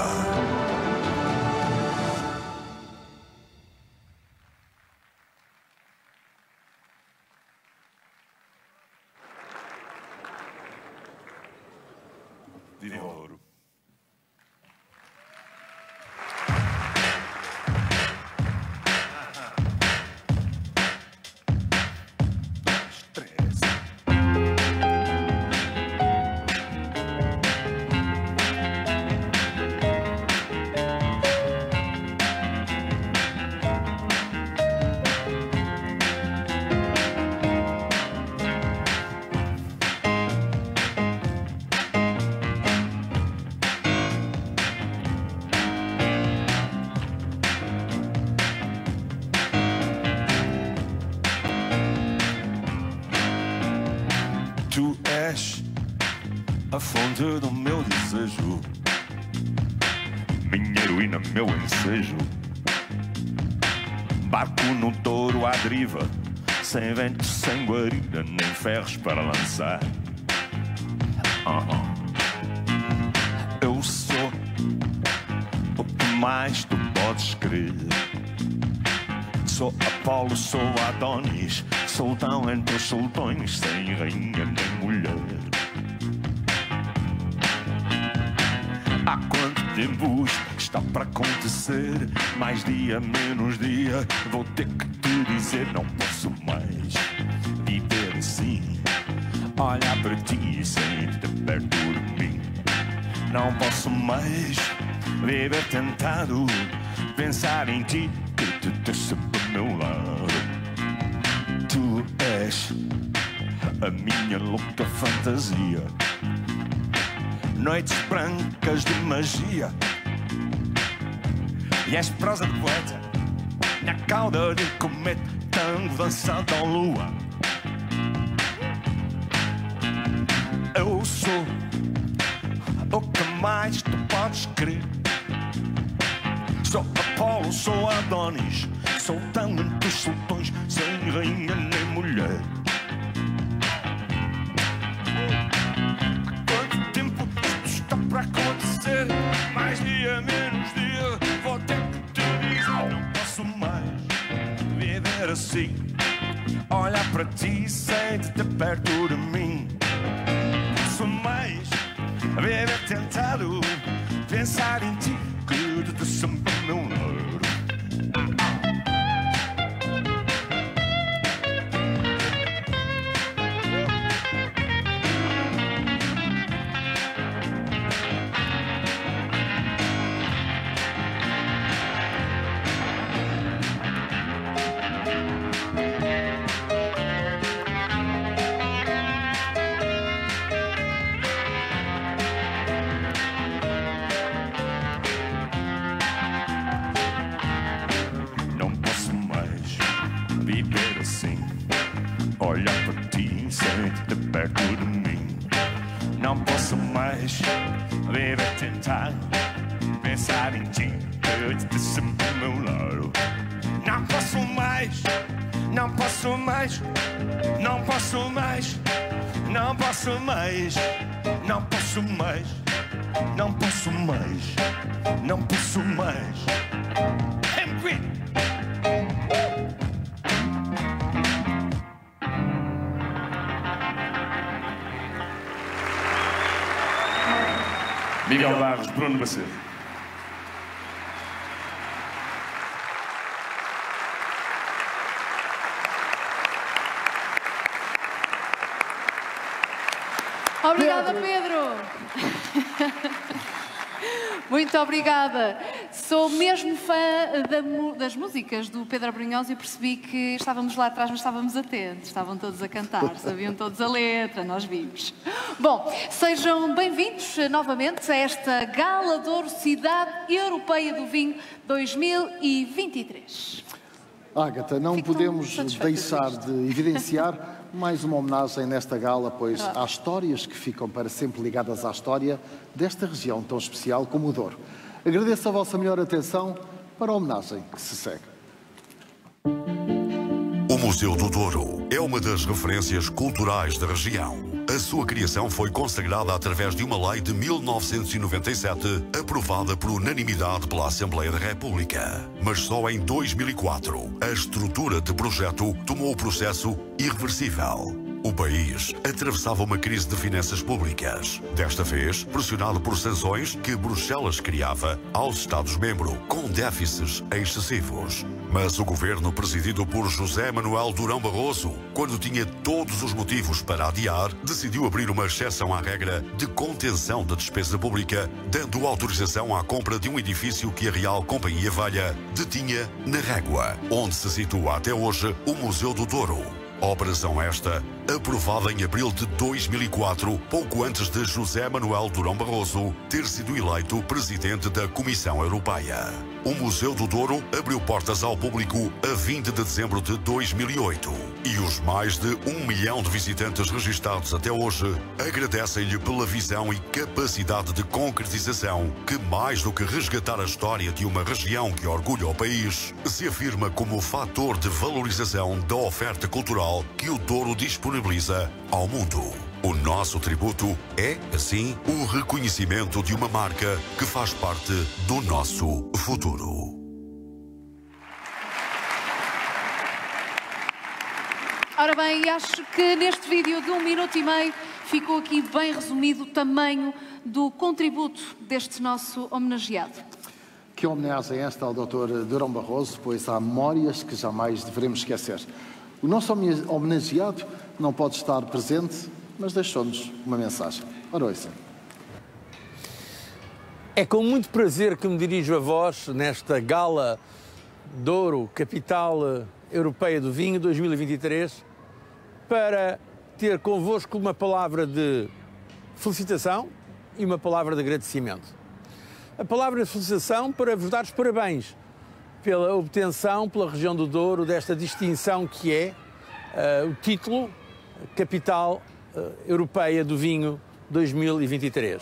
De ouro. A fonte do meu desejo, minha heroína, meu ensejo. Barco no Douro à deriva, sem vento, sem guarida, nem ferros para lançar. Eu sou o que mais tu podes crer. Sou Apolo, sou Adonis, sultão entre os sultões, sem rainha nem mulher. Há quanto tempo está para acontecer? Mais dia, menos dia, vou ter que te dizer, não posso mais viver assim. olhar para ti e sentir-te perto de mim. Não posso mais viver tentado, pensar em ti, que te ter sempre ao meu lado. Tu és a minha louca fantasia, noites brancas de magia. E és prosa de poeta, na cauda de cometa, tango dançado à lua. Eu sou o que mais tu podes crer. Sou Apolo, sou Adonis, sou tantos sultões, sem rainha nem mulher. Quanto tempo isto está para acontecer? Mais dia, menos dia, vou ter que te dizer. Não posso mais viver assim, olhar para ti e sentir-te perto de mim. Não posso mais viver tentado, pensar em ti, que te sempre ao meu lado. Olhar para ti e sentir-te perto de mim. Não posso mais viver tentado, pensar em ti, ter-te sempre ao meu lado. Não posso mais, não posso mais, não posso mais, não posso mais, não posso mais, não posso mais, não posso mais. Miguel Barros, Bruno Macedo. Obrigada, Pedro. Muito obrigada. Sou mesmo fã das músicas do Pedro Abrunhosa e percebi que estávamos lá atrás, mas estávamos atentos. Estavam todos a cantar, sabiam todos a letra, nós vimos. Bom, sejam bem-vindos novamente a esta Gala de Ouro Cidade Europeia do Vinho 2023. Ágata, não podemos deixar de evidenciar mais uma homenagem nesta gala, pois há histórias que ficam para sempre ligadas à história desta região tão especial como o Douro. Agradeço a vossa melhor atenção para a homenagem que se segue. O Museu do Douro é uma das referências culturais da região. A sua criação foi consagrada através de uma lei de 1997, aprovada por unanimidade pela Assembleia da República. Mas só em 2004, a estrutura de projeto tomou o processo irreversível. O país atravessava uma crise de finanças públicas, desta vez pressionado por sanções que Bruxelas criava aos Estados-membros, com déficits excessivos. Mas o governo presidido por José Manuel Durão Barroso, quando tinha todos os motivos para adiar, decidiu abrir uma exceção à regra de contenção da despesa pública, dando autorização à compra de um edifício que a Real Companhia Velha detinha na Régua, onde se situa até hoje o Museu do Douro. Operação esta aprovada em abril de 2004, pouco antes de José Manuel Durão Barroso ter sido eleito presidente da Comissão Europeia. O Museu do Douro abriu portas ao público a 20 de dezembro de 2008 e os mais de 1 milhão de visitantes registados até hoje agradecem-lhe pela visão e capacidade de concretização que, mais do que resgatar a história de uma região que orgulha o país, se afirma como fator de valorização da oferta cultural que o Douro disponibiliza ao mundo. O nosso tributo é, assim, o reconhecimento de uma marca que faz parte do nosso futuro. Ora bem, acho que neste vídeo de 1 minuto e meio ficou aqui bem resumido o tamanho do contributo deste nosso homenageado. Que homenagem esta ao Dr. Durão Barroso, pois há memórias que jamais devemos esquecer. O nosso homenageado não pode estar presente mas deixou-nos uma mensagem. Ora, ouça. É com muito prazer que me dirijo a vós nesta Gala Douro, Capital Europeia do Vinho 2023, para ter convosco uma palavra de felicitação e uma palavra de agradecimento. A palavra de felicitação para vos dar os parabéns pela obtenção pela região do Douro desta distinção que é o título Capital Europeia do Vinho 2023.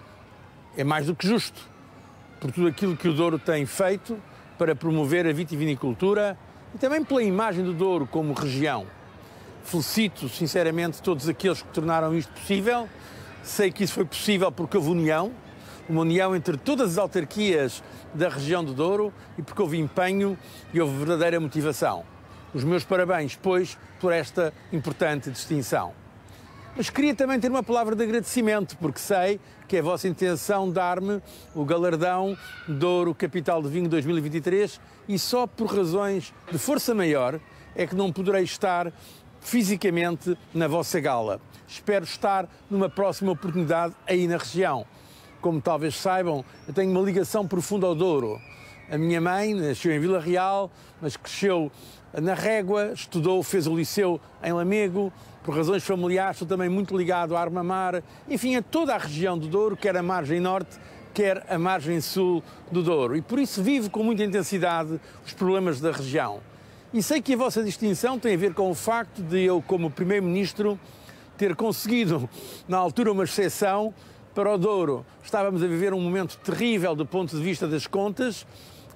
É mais do que justo, por tudo aquilo que o Douro tem feito para promover a vitivinicultura e também pela imagem do Douro como região. Felicito, sinceramente, todos aqueles que tornaram isto possível. Sei que isso foi possível porque houve uma união entre todas as autarquias da região do Douro e porque houve empenho e houve verdadeira motivação. Os meus parabéns, pois, por esta importante distinção. Mas queria também ter uma palavra de agradecimento, porque sei que é a vossa intenção dar-me o galardão Douro Capital de Vinho 2023 e só por razões de força maior é que não poderei estar fisicamente na vossa gala. Espero estar numa próxima oportunidade aí na região. Como talvez saibam, eu tenho uma ligação profunda ao Douro. A minha mãe nasceu em Vila Real, mas cresceu na Régua, estudou, fez o liceu em Lamego. Por razões familiares, estou também muito ligado à Armamar, enfim, a toda a região do Douro, quer a margem norte, quer a margem sul do Douro. E por isso vivo com muita intensidade os problemas da região. E sei que a vossa distinção tem a ver com o facto de eu, como Primeiro-Ministro, ter conseguido, na altura, uma exceção para o Douro. Estávamos a viver um momento terrível do ponto de vista das contas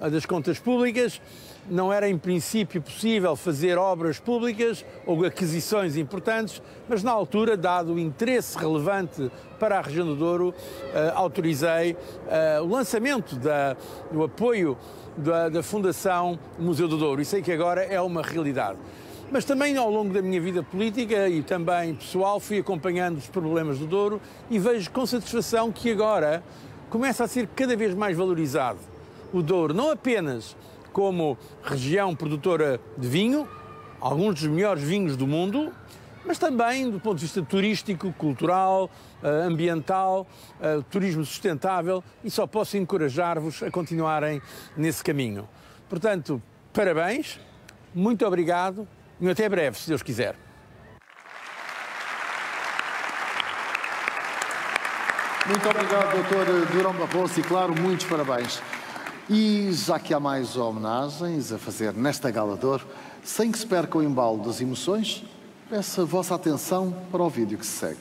públicas. Não era, em princípio, possível fazer obras públicas ou aquisições importantes, mas, na altura, dado o interesse relevante para a região do Douro, autorizei o lançamento do apoio da Fundação Museu do Douro. E sei que agora é uma realidade. Mas também, ao longo da minha vida política e também pessoal, fui acompanhando os problemas do Douro e vejo com satisfação que agora começa a ser cada vez mais valorizado o Douro, não apenas como região produtora de vinho, alguns dos melhores vinhos do mundo, mas também do ponto de vista turístico, cultural, ambiental, turismo sustentável, e só posso encorajar-vos a continuarem nesse caminho. Portanto, parabéns, muito obrigado e até breve, se Deus quiser. Muito obrigado, Dr. Durão Barroso, e claro, muitos parabéns. E já que há mais homenagens a fazer nesta Gala Douro, sem que se perca o embalo das emoções, peço a vossa atenção para o vídeo que se segue.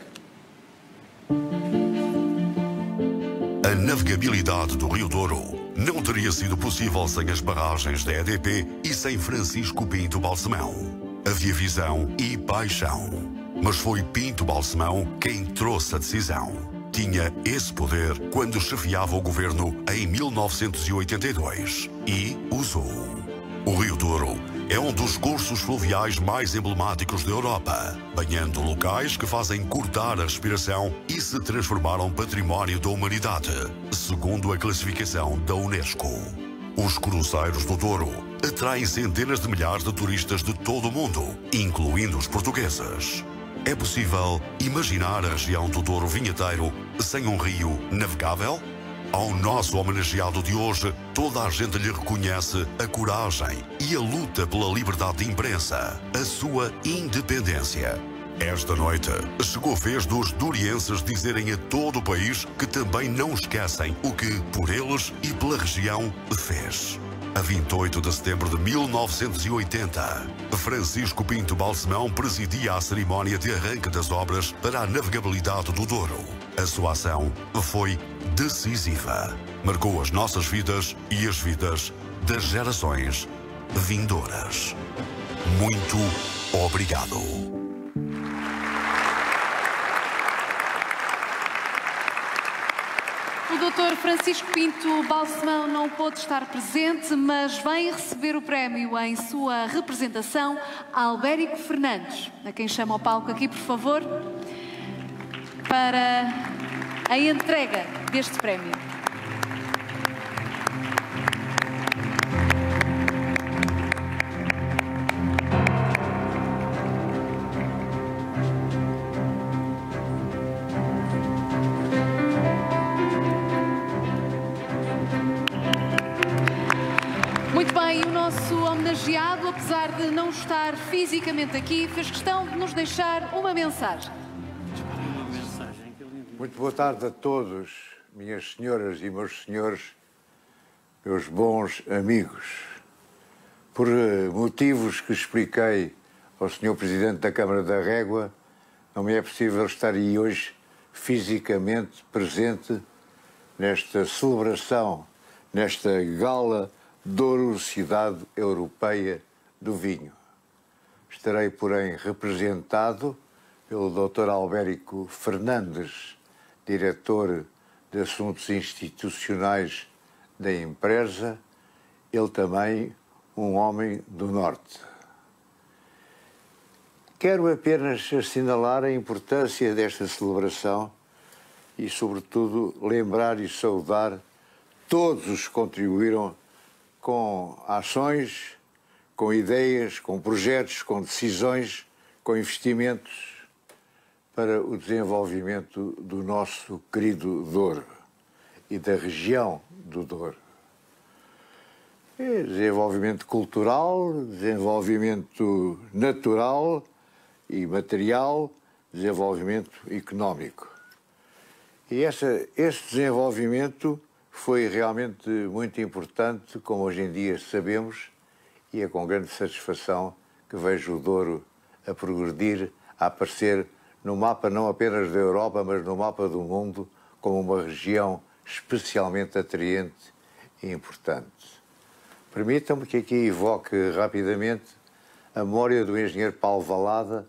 A navegabilidade do Rio Douro não teria sido possível sem as barragens da EDP e sem Francisco Pinto Balsemão. Havia visão e paixão, mas foi Pinto Balsemão quem trouxe a decisão. Tinha esse poder quando chefiava o governo em 1982 e usou. O Rio Douro é um dos cursos fluviais mais emblemáticos da Europa, banhando locais que fazem cortar a respiração e se transformaram património da humanidade, segundo a classificação da Unesco. Os cruzeiros do Douro atraem centenas de milhares de turistas de todo o mundo, incluindo os portugueses. É possível imaginar a região do Douro vinheteiro sem um rio navegável? Ao nosso homenageado de hoje, toda a gente lhe reconhece a coragem e a luta pela liberdade de imprensa, a sua independência. Esta noite, chegou a vez dos dourienses dizerem a todo o país que também não esquecem o que, por eles e pela região, fez. A 28 de setembro de 1980, Francisco Pinto Balsemão presidia a cerimónia de arranque das obras para a navegabilidade do Douro. A sua ação foi decisiva. Marcou as nossas vidas e as vidas das gerações vindouras. Muito obrigado. O Dr. Francisco Pinto Balsemão não pôde estar presente, mas vem receber o prémio em sua representação, Albérico Fernandes, a quem chama ao palco aqui, por favor, para a entrega deste prémio. nosso homenageado, apesar de não estar fisicamente aqui, fez questão de nos deixar uma mensagem. Muito boa tarde a todos, minhas senhoras e meus senhores, meus bons amigos. Por motivos que expliquei ao Sr. Presidente da Câmara da Régua, não me é possível estar aí hoje fisicamente presente nesta celebração, nesta gala Douro Cidade Europeia do Vinho. Estarei, porém, representado pelo Dr. Albérico Fernandes, diretor de Assuntos Institucionais da empresa, ele também um homem do Norte. Quero apenas assinalar a importância desta celebração e, sobretudo, lembrar e saudar todos os que contribuíram com ações, com ideias, com projetos, com decisões, com investimentos para o desenvolvimento do nosso querido Douro e da região do Douro. Desenvolvimento cultural, desenvolvimento natural e material, desenvolvimento económico. E esse desenvolvimento foi realmente muito importante, como hoje em dia sabemos, e é com grande satisfação que vejo o Douro a progredir, a aparecer no mapa não apenas da Europa, mas no mapa do mundo, como uma região especialmente atraente e importante. Permitam-me que aqui evoque rapidamente a memória do engenheiro Paulo Valada,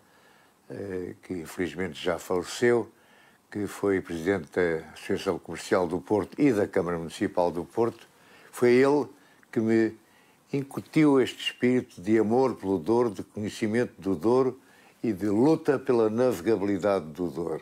que infelizmente já faleceu, que foi presidente da Associação Comercial do Porto e da Câmara Municipal do Porto. Foi ele que me incutiu este espírito de amor pelo Douro, de conhecimento do Douro e de luta pela navegabilidade do Douro.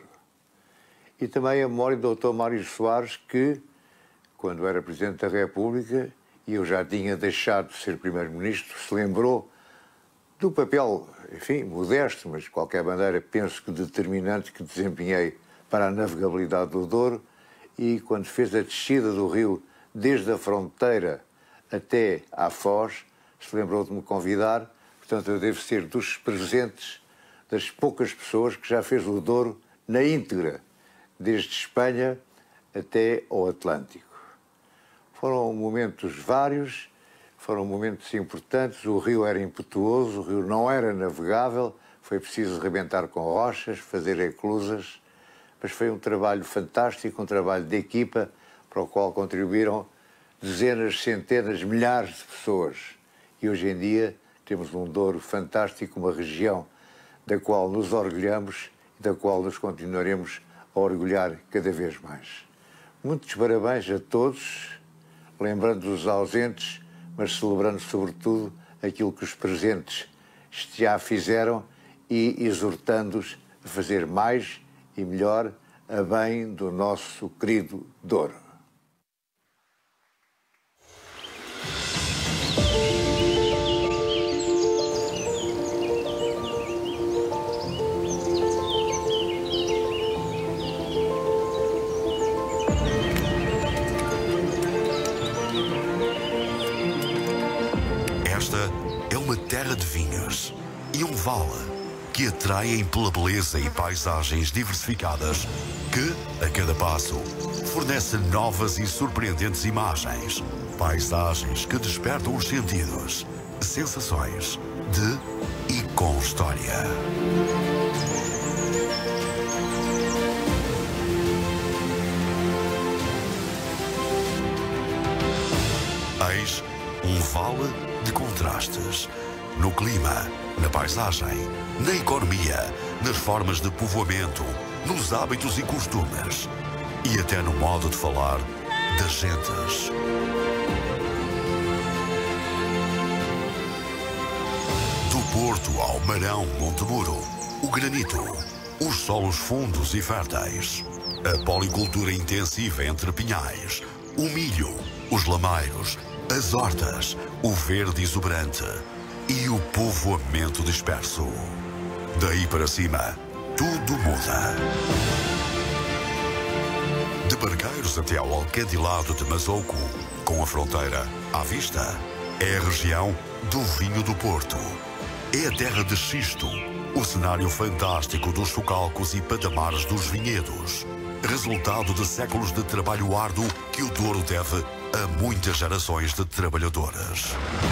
E também a memória do Dr. Mário Soares, que, quando era Presidente da República, e eu já tinha deixado de ser Primeiro-Ministro, se lembrou do papel, enfim, modesto, mas de qualquer maneira penso que determinante que desempenhei para a navegabilidade do Douro, e quando fez a descida do rio desde a fronteira até à Foz, se lembrou de me convidar. Portanto, eu devo ser dos presentes, das poucas pessoas que já fez o Douro na íntegra, desde Espanha até ao Atlântico. Foram momentos vários, foram momentos importantes. O rio era impetuoso, o rio não era navegável, foi preciso rebentar com rochas, fazer eclusas, mas foi um trabalho fantástico, um trabalho de equipa, para o qual contribuíram dezenas, centenas, milhares de pessoas. E hoje em dia temos um Douro fantástico, uma região da qual nos orgulhamos e da qual nos continuaremos a orgulhar cada vez mais. Muitos parabéns a todos, lembrando os ausentes, mas celebrando sobretudo aquilo que os presentes já fizeram e exortando-os a fazer mais e melhor a bem do nosso querido Douro. Esta é uma terra de vinhos e um vale que atraem pela beleza e paisagens diversificadas que, a cada passo, fornece novas e surpreendentes imagens, paisagens que despertam os sentidos, sensações de e com história. Eis um vale de contrastes, no clima, na paisagem, na economia, nas formas de povoamento, nos hábitos e costumes e até no modo de falar das gentes. Do Porto ao Marão, Montemuro, o granito, os solos fundos e férteis, a policultura intensiva entre pinhais, o milho, os lameiros, as hortas, o verde exuberante e o povoamento disperso. Daí para cima, tudo muda. De Barqueiros até ao alcadilado de Masouco, com a fronteira à vista, É a região do vinho do Porto. É a terra de xisto, o cenário fantástico dos socalcos e patamares dos vinhedos. Resultado de séculos de trabalho árduo que o Douro deve a muitas gerações de trabalhadoras.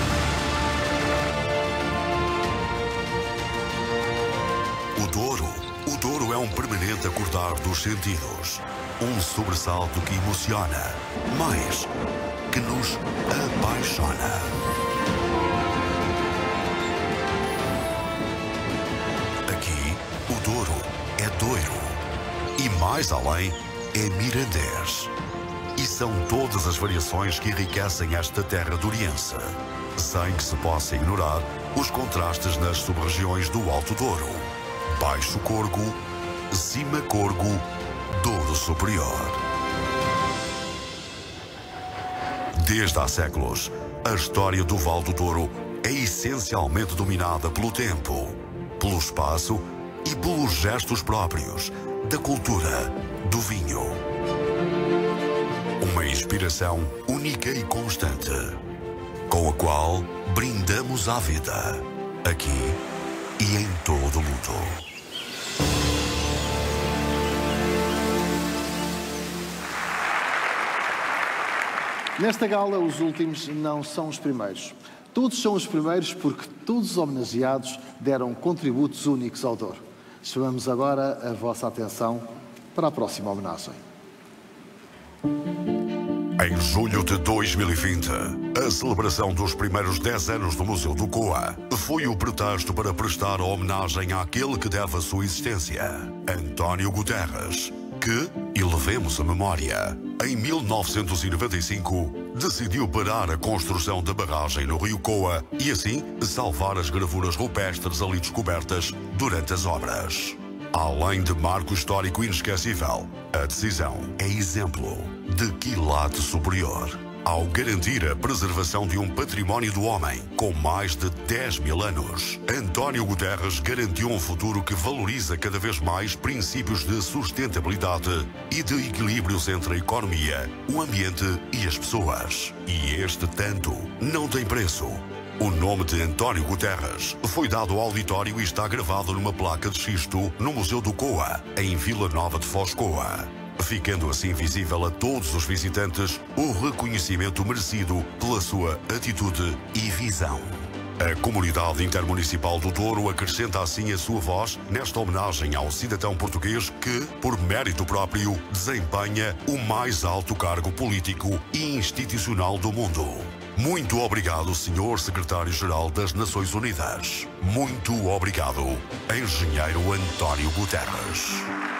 O Douro é um permanente acordar dos sentidos. Um sobressalto que emociona, mais que nos apaixona. Aqui, o Douro é doiro. E mais além, é mirandês. E são todas as variações que enriquecem esta terra douriense, sem que se possa ignorar os contrastes nas sub-regiões do Alto Douro. Baixo Corgo, Cima Corgo, Douro Superior. Desde há séculos, a história do Val do Douro é essencialmente dominada pelo tempo, pelo espaço e pelos gestos próprios da cultura do vinho. Uma inspiração única e constante, com a qual brindamos à vida, aqui e em todo o mundo. Nesta gala, os últimos não são os primeiros. Todos são os primeiros porque todos os homenageados deram contributos únicos ao Douro. Chamamos agora a vossa atenção para a próxima homenagem. Em julho de 2020, a celebração dos primeiros 10 anos do Museu do Coa foi o pretexto para prestar homenagem àquele que deve a sua existência, António Guterres, que, elevemos a memória, em 1995 decidiu parar a construção da barragem no Rio Coa e assim salvar as gravuras rupestres ali descobertas durante as obras. Além de marco histórico inesquecível, a decisão é exemplo de quilate superior ao garantir a preservação de um património do homem com mais de 10 mil anos. António Guterres garantiu um futuro que valoriza cada vez mais princípios de sustentabilidade e de equilíbrios entre a economia, o ambiente e as pessoas. E este tanto não tem preço. O nome de António Guterres foi dado ao auditório e está gravado numa placa de xisto no Museu do Coa, em Vila Nova de Foz Coa, ficando assim visível a todos os visitantes o reconhecimento merecido pela sua atitude e visão. A Comunidade Intermunicipal do Douro acrescenta assim a sua voz nesta homenagem ao cidadão português que, por mérito próprio, desempenha o mais alto cargo político e institucional do mundo. Muito obrigado, Sr. Secretário-Geral das Nações Unidas. Muito obrigado, Engenheiro António Guterres.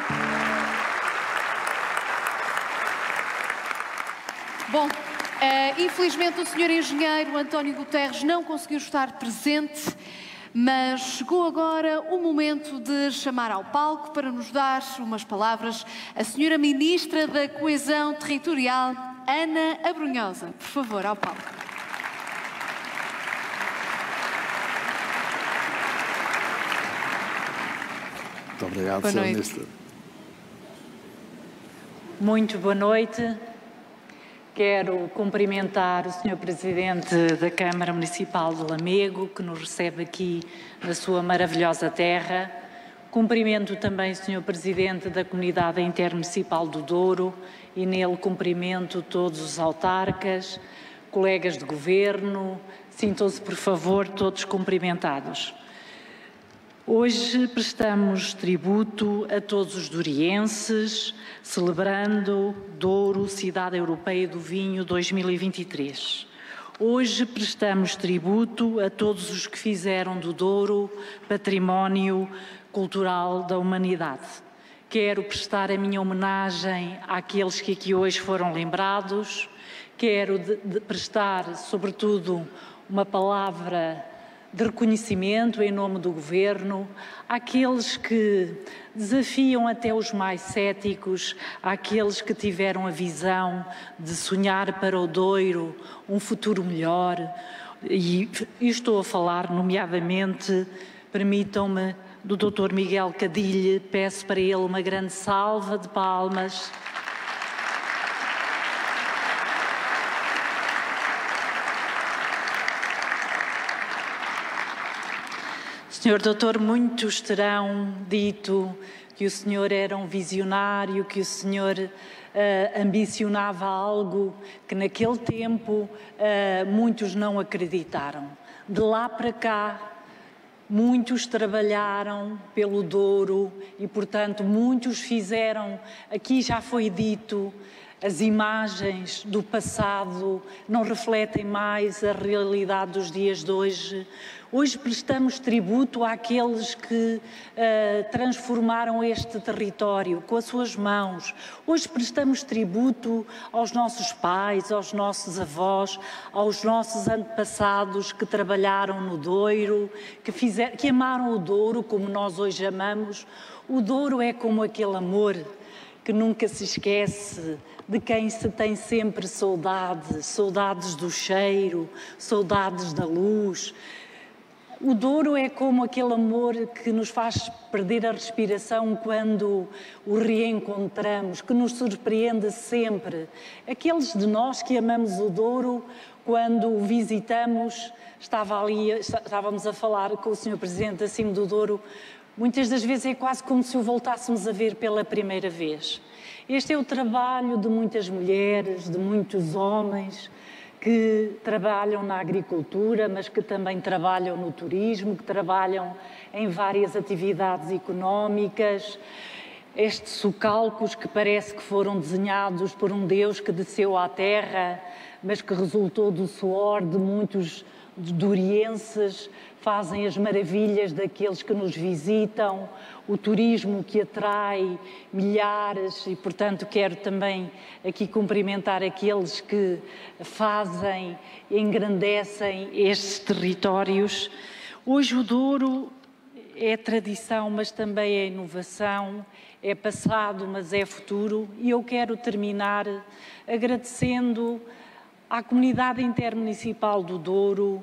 Bom, infelizmente o Sr. Engenheiro António Guterres não conseguiu estar presente, mas chegou agora o momento de chamar ao palco para nos dar umas palavras a Sra. Ministra da Coesão Territorial, Ana Abrunhosa. Por favor, ao palco. Muito obrigado, Sra. Ministra. Muito boa noite. Quero cumprimentar o Sr. Presidente da Câmara Municipal de Lamego, que nos recebe aqui na sua maravilhosa terra. Cumprimento também o Sr. Presidente da Comunidade Intermunicipal do Douro e nele cumprimento todos os autarcas, colegas de governo. Sintam-se, por favor, todos cumprimentados. Hoje prestamos tributo a todos os dourienses, celebrando Douro, Cidade Europeia do Vinho 2023. Hoje prestamos tributo a todos os que fizeram do Douro património cultural da humanidade. Quero prestar a minha homenagem àqueles que aqui hoje foram lembrados. Quero prestar, sobretudo, uma palavra de reconhecimento em nome do Governo àqueles que desafiam até os mais céticos, àqueles que tiveram a visão de sonhar para o Douro um futuro melhor. E estou a falar, nomeadamente, permitam-me, do Dr. Miguel Cadilhe. Peço para ele uma grande salva de palmas. Senhor Doutor, muitos terão dito que o Senhor era um visionário, que o Senhor ambicionava algo que naquele tempo muitos não acreditaram. De lá para cá, muitos trabalharam pelo Douro e, portanto, muitos fizeram, aqui já foi dito, as imagens do passado não refletem mais a realidade dos dias de hoje. Hoje prestamos tributo àqueles que transformaram este território com as suas mãos. Hoje prestamos tributo aos nossos pais, aos nossos avós, aos nossos antepassados que trabalharam no Douro, que amaram o Douro como nós hoje amamos. O Douro é como aquele amor que nunca se esquece, de quem se tem sempre saudade, saudades do cheiro, saudades da luz. O Douro é como aquele amor que nos faz perder a respiração quando o reencontramos, que nos surpreende sempre. Aqueles de nós que amamos o Douro, quando o visitamos, estávamos a falar com o Sr. Presidente da CIM do Douro, muitas das vezes é quase como se o voltássemos a ver pela primeira vez. Este é o trabalho de muitas mulheres, de muitos homens, que trabalham na agricultura, mas que também trabalham no turismo, que trabalham em várias atividades económicas. Estes socalcos que parece que foram desenhados por um Deus que desceu à terra, mas que resultou do suor de muitos dourienses, fazem as maravilhas daqueles que nos visitam, o turismo que atrai milhares e, portanto, quero também aqui cumprimentar aqueles que fazem, engrandecem estes territórios. Hoje o Douro é tradição, mas também é inovação, é passado, mas é futuro, e eu quero terminar agradecendo à comunidade intermunicipal do Douro,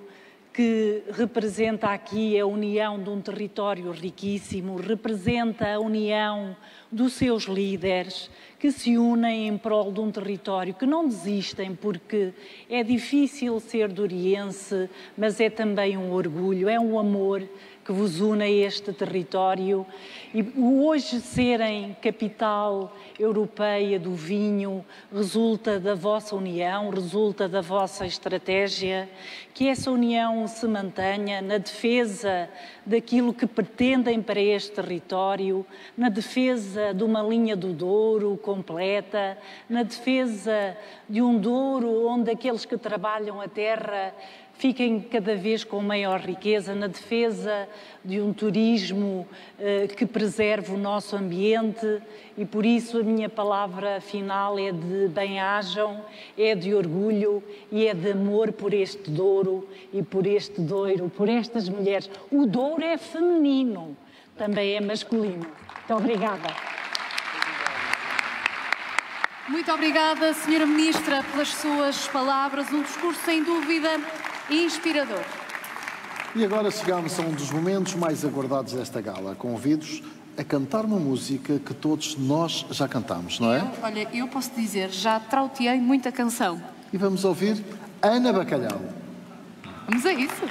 que representa aqui a união de um território riquíssimo, representa a união dos seus líderes, que se unem em prol de um território, que não desistem, porque é difícil ser douriense, mas é também um orgulho, é um amor que vos une a este território. E hoje serem capital europeia do vinho resulta da vossa união, resulta da vossa estratégia, que essa união se mantenha na defesa daquilo que pretendem para este território, na defesa de uma linha do Douro completa, na defesa de um Douro onde aqueles que trabalham a terra fiquem cada vez com maior riqueza, na defesa de um turismo que preserve o nosso ambiente, e por isso a minha palavra final é de bem-ajam, é de orgulho e é de amor por este Douro e por este Douro, por estas mulheres. O Douro é feminino, também é masculino. Muito obrigada. Muito obrigada, Sra. Ministra, pelas suas palavras. Um discurso, sem dúvida, inspirador. E agora chegamos a um dos momentos mais aguardados desta gala. Convido-os a cantar uma música que todos nós já cantamos, não é? Olha, eu posso dizer, já trauteei muita canção. E vamos ouvir Ana Bacalhau. Vamos a isso.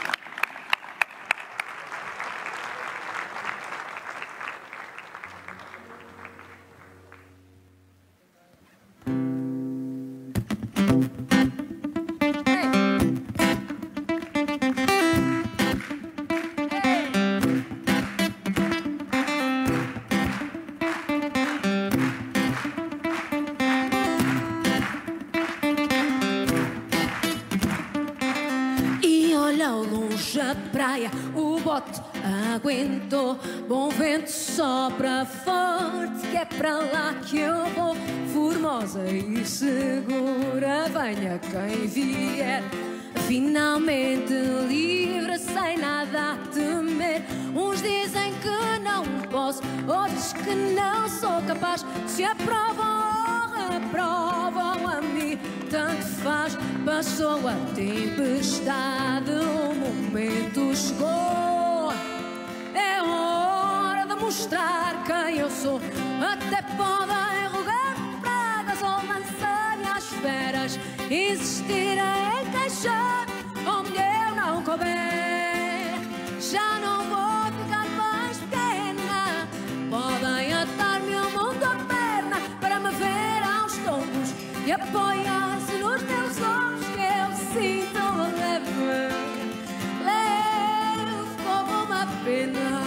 O bote aguentou, bom vento sopra forte, que é para lá que eu vou, formosa e segura, venha quem vier, finalmente livre, sem nada a temer. Uns dizem que não posso, outros que não sou capaz, se aprovam ou reprovam a mim, tanto faz. Passou a tempestade, o momento chegou, é hora de mostrar quem eu sou. Até podem rogar pragas ou lançar às feras, insistir em queixar onde eu não couber. Já não vou e apoiar-se nos meus ombros, que eu sinto-me leve, leve como uma pena.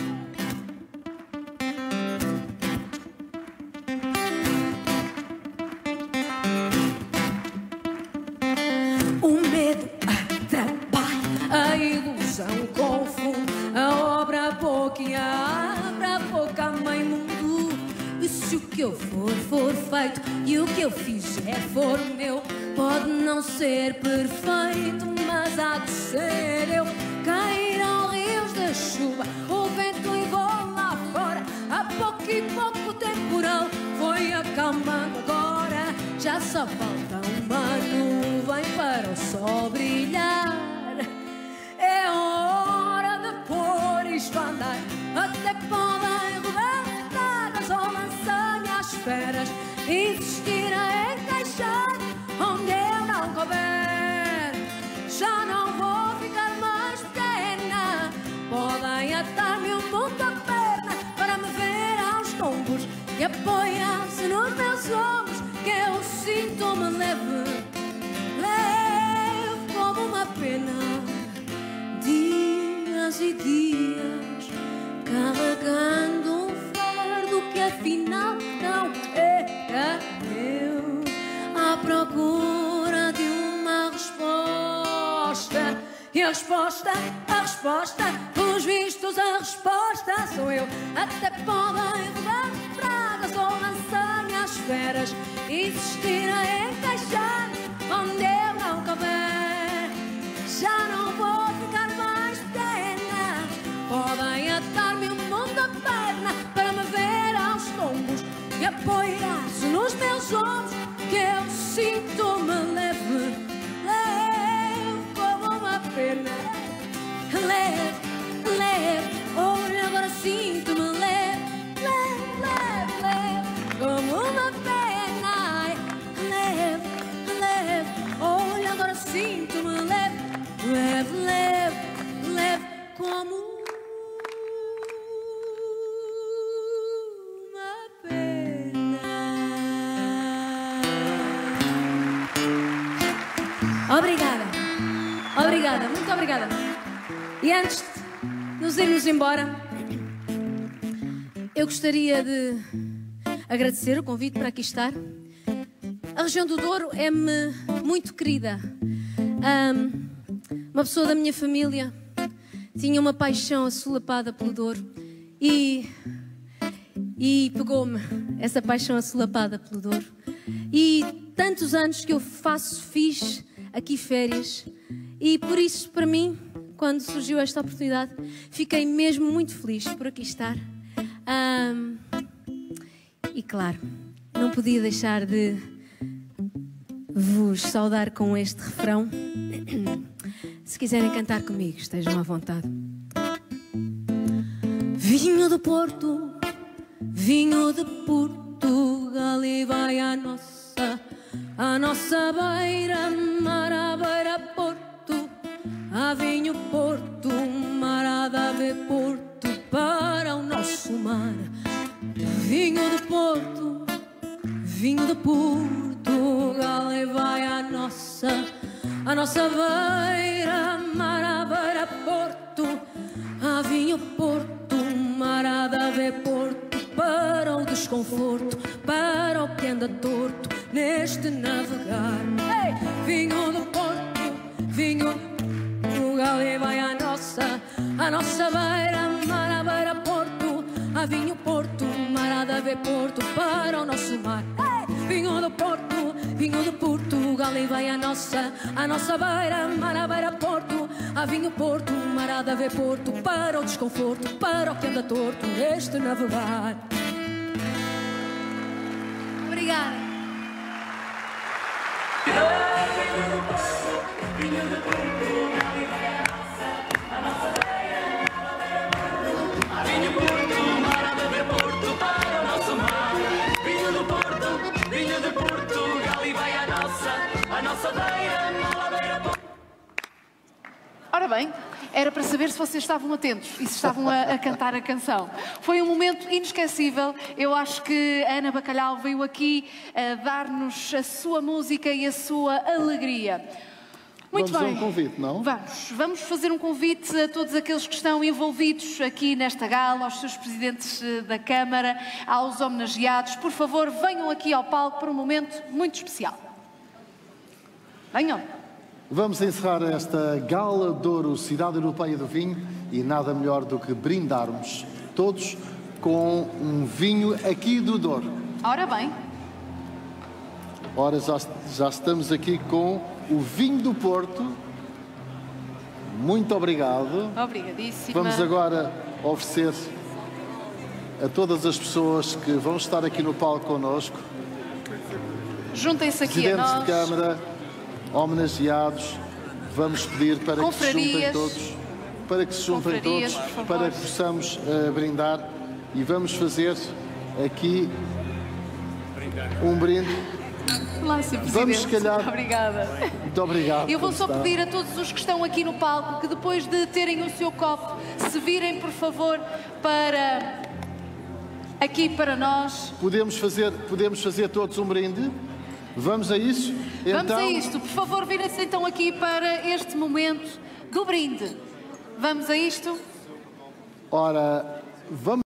O medo atrapalha, a ilusão confunde, a obra pouca e a abra boca, mãe mundo. E se o que eu for feito e o que eu fizer for meu, pode não ser perfeito, mas há de ser eu. Cairão rios de chuva, o vento levou lá fora, a pouco e pouco o temporal foi acalmando agora. Já só falta uma nuvem para o sol brilhar. É hora de pôr isto a andar. Até podem rodar pragas ou lançar-me às feras, insistir a encaixar onde eu não couber. Já não vou ficar mais pequena. Podem atar-me um mundo à perna para me ver aos tombos e apoiar-se nos meus ombros, que eu sinto-me leve, leve como uma pena. Dias e dias carregando um fardo que afinal não era meu, à procura de uma resposta. E a resposta, pelos vistos a resposta sou eu. Até podem rodar pragas ou lançar-me às feras, insistir a encaixar onde eu não couber. Já não vou ficar mais pequena. Podem atar-me um mundo à perna para me ver aos tombos e apoiar-se nos meus ombros, que eu sinto-me leve, leve como uma pena. Leve, leve, olha agora sinto-me leve, leve, leve, leve como uma pena. Leve, leve, olha agora sinto-me leve, leve, leve, leve como uma pena. Obrigada, obrigada, muito obrigada. E antes de nos irmos embora, eu gostaria de agradecer o convite para aqui estar. A região do Douro é-me muito querida. Uma pessoa da minha família tinha uma paixão assolapada pelo Douro e pegou-me essa paixão assolapada pelo Douro. E tantos anos que eu fiz aqui férias, e por isso, para mim, quando surgiu esta oportunidade, fiquei mesmo muito feliz por aqui estar. E claro, não podia deixar de vos saudar com este refrão. Se quiserem cantar comigo, estejam à vontade. Vinho do Porto, vinho de Portugal, e vai à nossa beira, mar à beira Porto. Há vinho Porto, mar há de haver Porto para o nosso mar. Vinho do Porto, vinho de Portugal, e vai à nossa beira, mar à beira Porto. Há vinho Porto, mar há de haver Porto para o desconforto, para o que anda torto neste navegar. Ei! Vinho do Porto, vinho e vai à nossa beira, mar à beira Porto. Há vinho Porto, mar há de haver Porto para o nosso mar. Hey! Vinho do Porto, vinho de Portugal, e vai à nossa beira, mar à beira Porto. Há vinho Porto, mar há de haver Porto para o desconforto, para o que anda torto neste navegar. Obrigada. Vinho de Portugal, e vai à nossa beira, vinho Porto, mar há de haver Porto para o nosso mar. Vinho do Porto, vinho de Portugal, e vai à nossa beira, mar à beira Porto. Ora bem, Era para saber se vocês estavam atentos e se estavam a cantar a canção. Foi um momento inesquecível. Eu acho que a Ana Bacalhau veio aqui dar-nos a sua música e a sua alegria. Muito bem. Vamos fazer um convite, não? Vamos fazer um convite a todos aqueles que estão envolvidos aqui nesta gala, aos seus presidentes da Câmara, aos homenageados. Por favor, venham aqui ao palco para um momento muito especial. Venham. Vamos encerrar esta Gala de Ouro Cidade Europeia do Vinho e nada melhor do que brindarmos todos com um vinho aqui do Douro. Ora bem. Ora, já estamos aqui com o vinho do Porto. Muito obrigado. Obrigadíssima. Vamos agora oferecer a todas as pessoas que vão estar aqui no palco connosco. Juntem-se aqui a nós. Presidentes de Câmara, homenageados, vamos pedir para que se juntem todos, para que possamos brindar e vamos fazer aqui um brinde. Lá, Sr. Presidente. Vamos, se calhar. Obrigada. Muito obrigado. Eu vou só pedir a todos os que estão aqui no palco que depois de terem o seu copo, se virem, por favor, para aqui para nós. Podemos fazer todos um brinde? Vamos a isso? Vamos a isto. Por favor, virem-se então aqui para este momento do brinde. Vamos a isto? Ora, vamos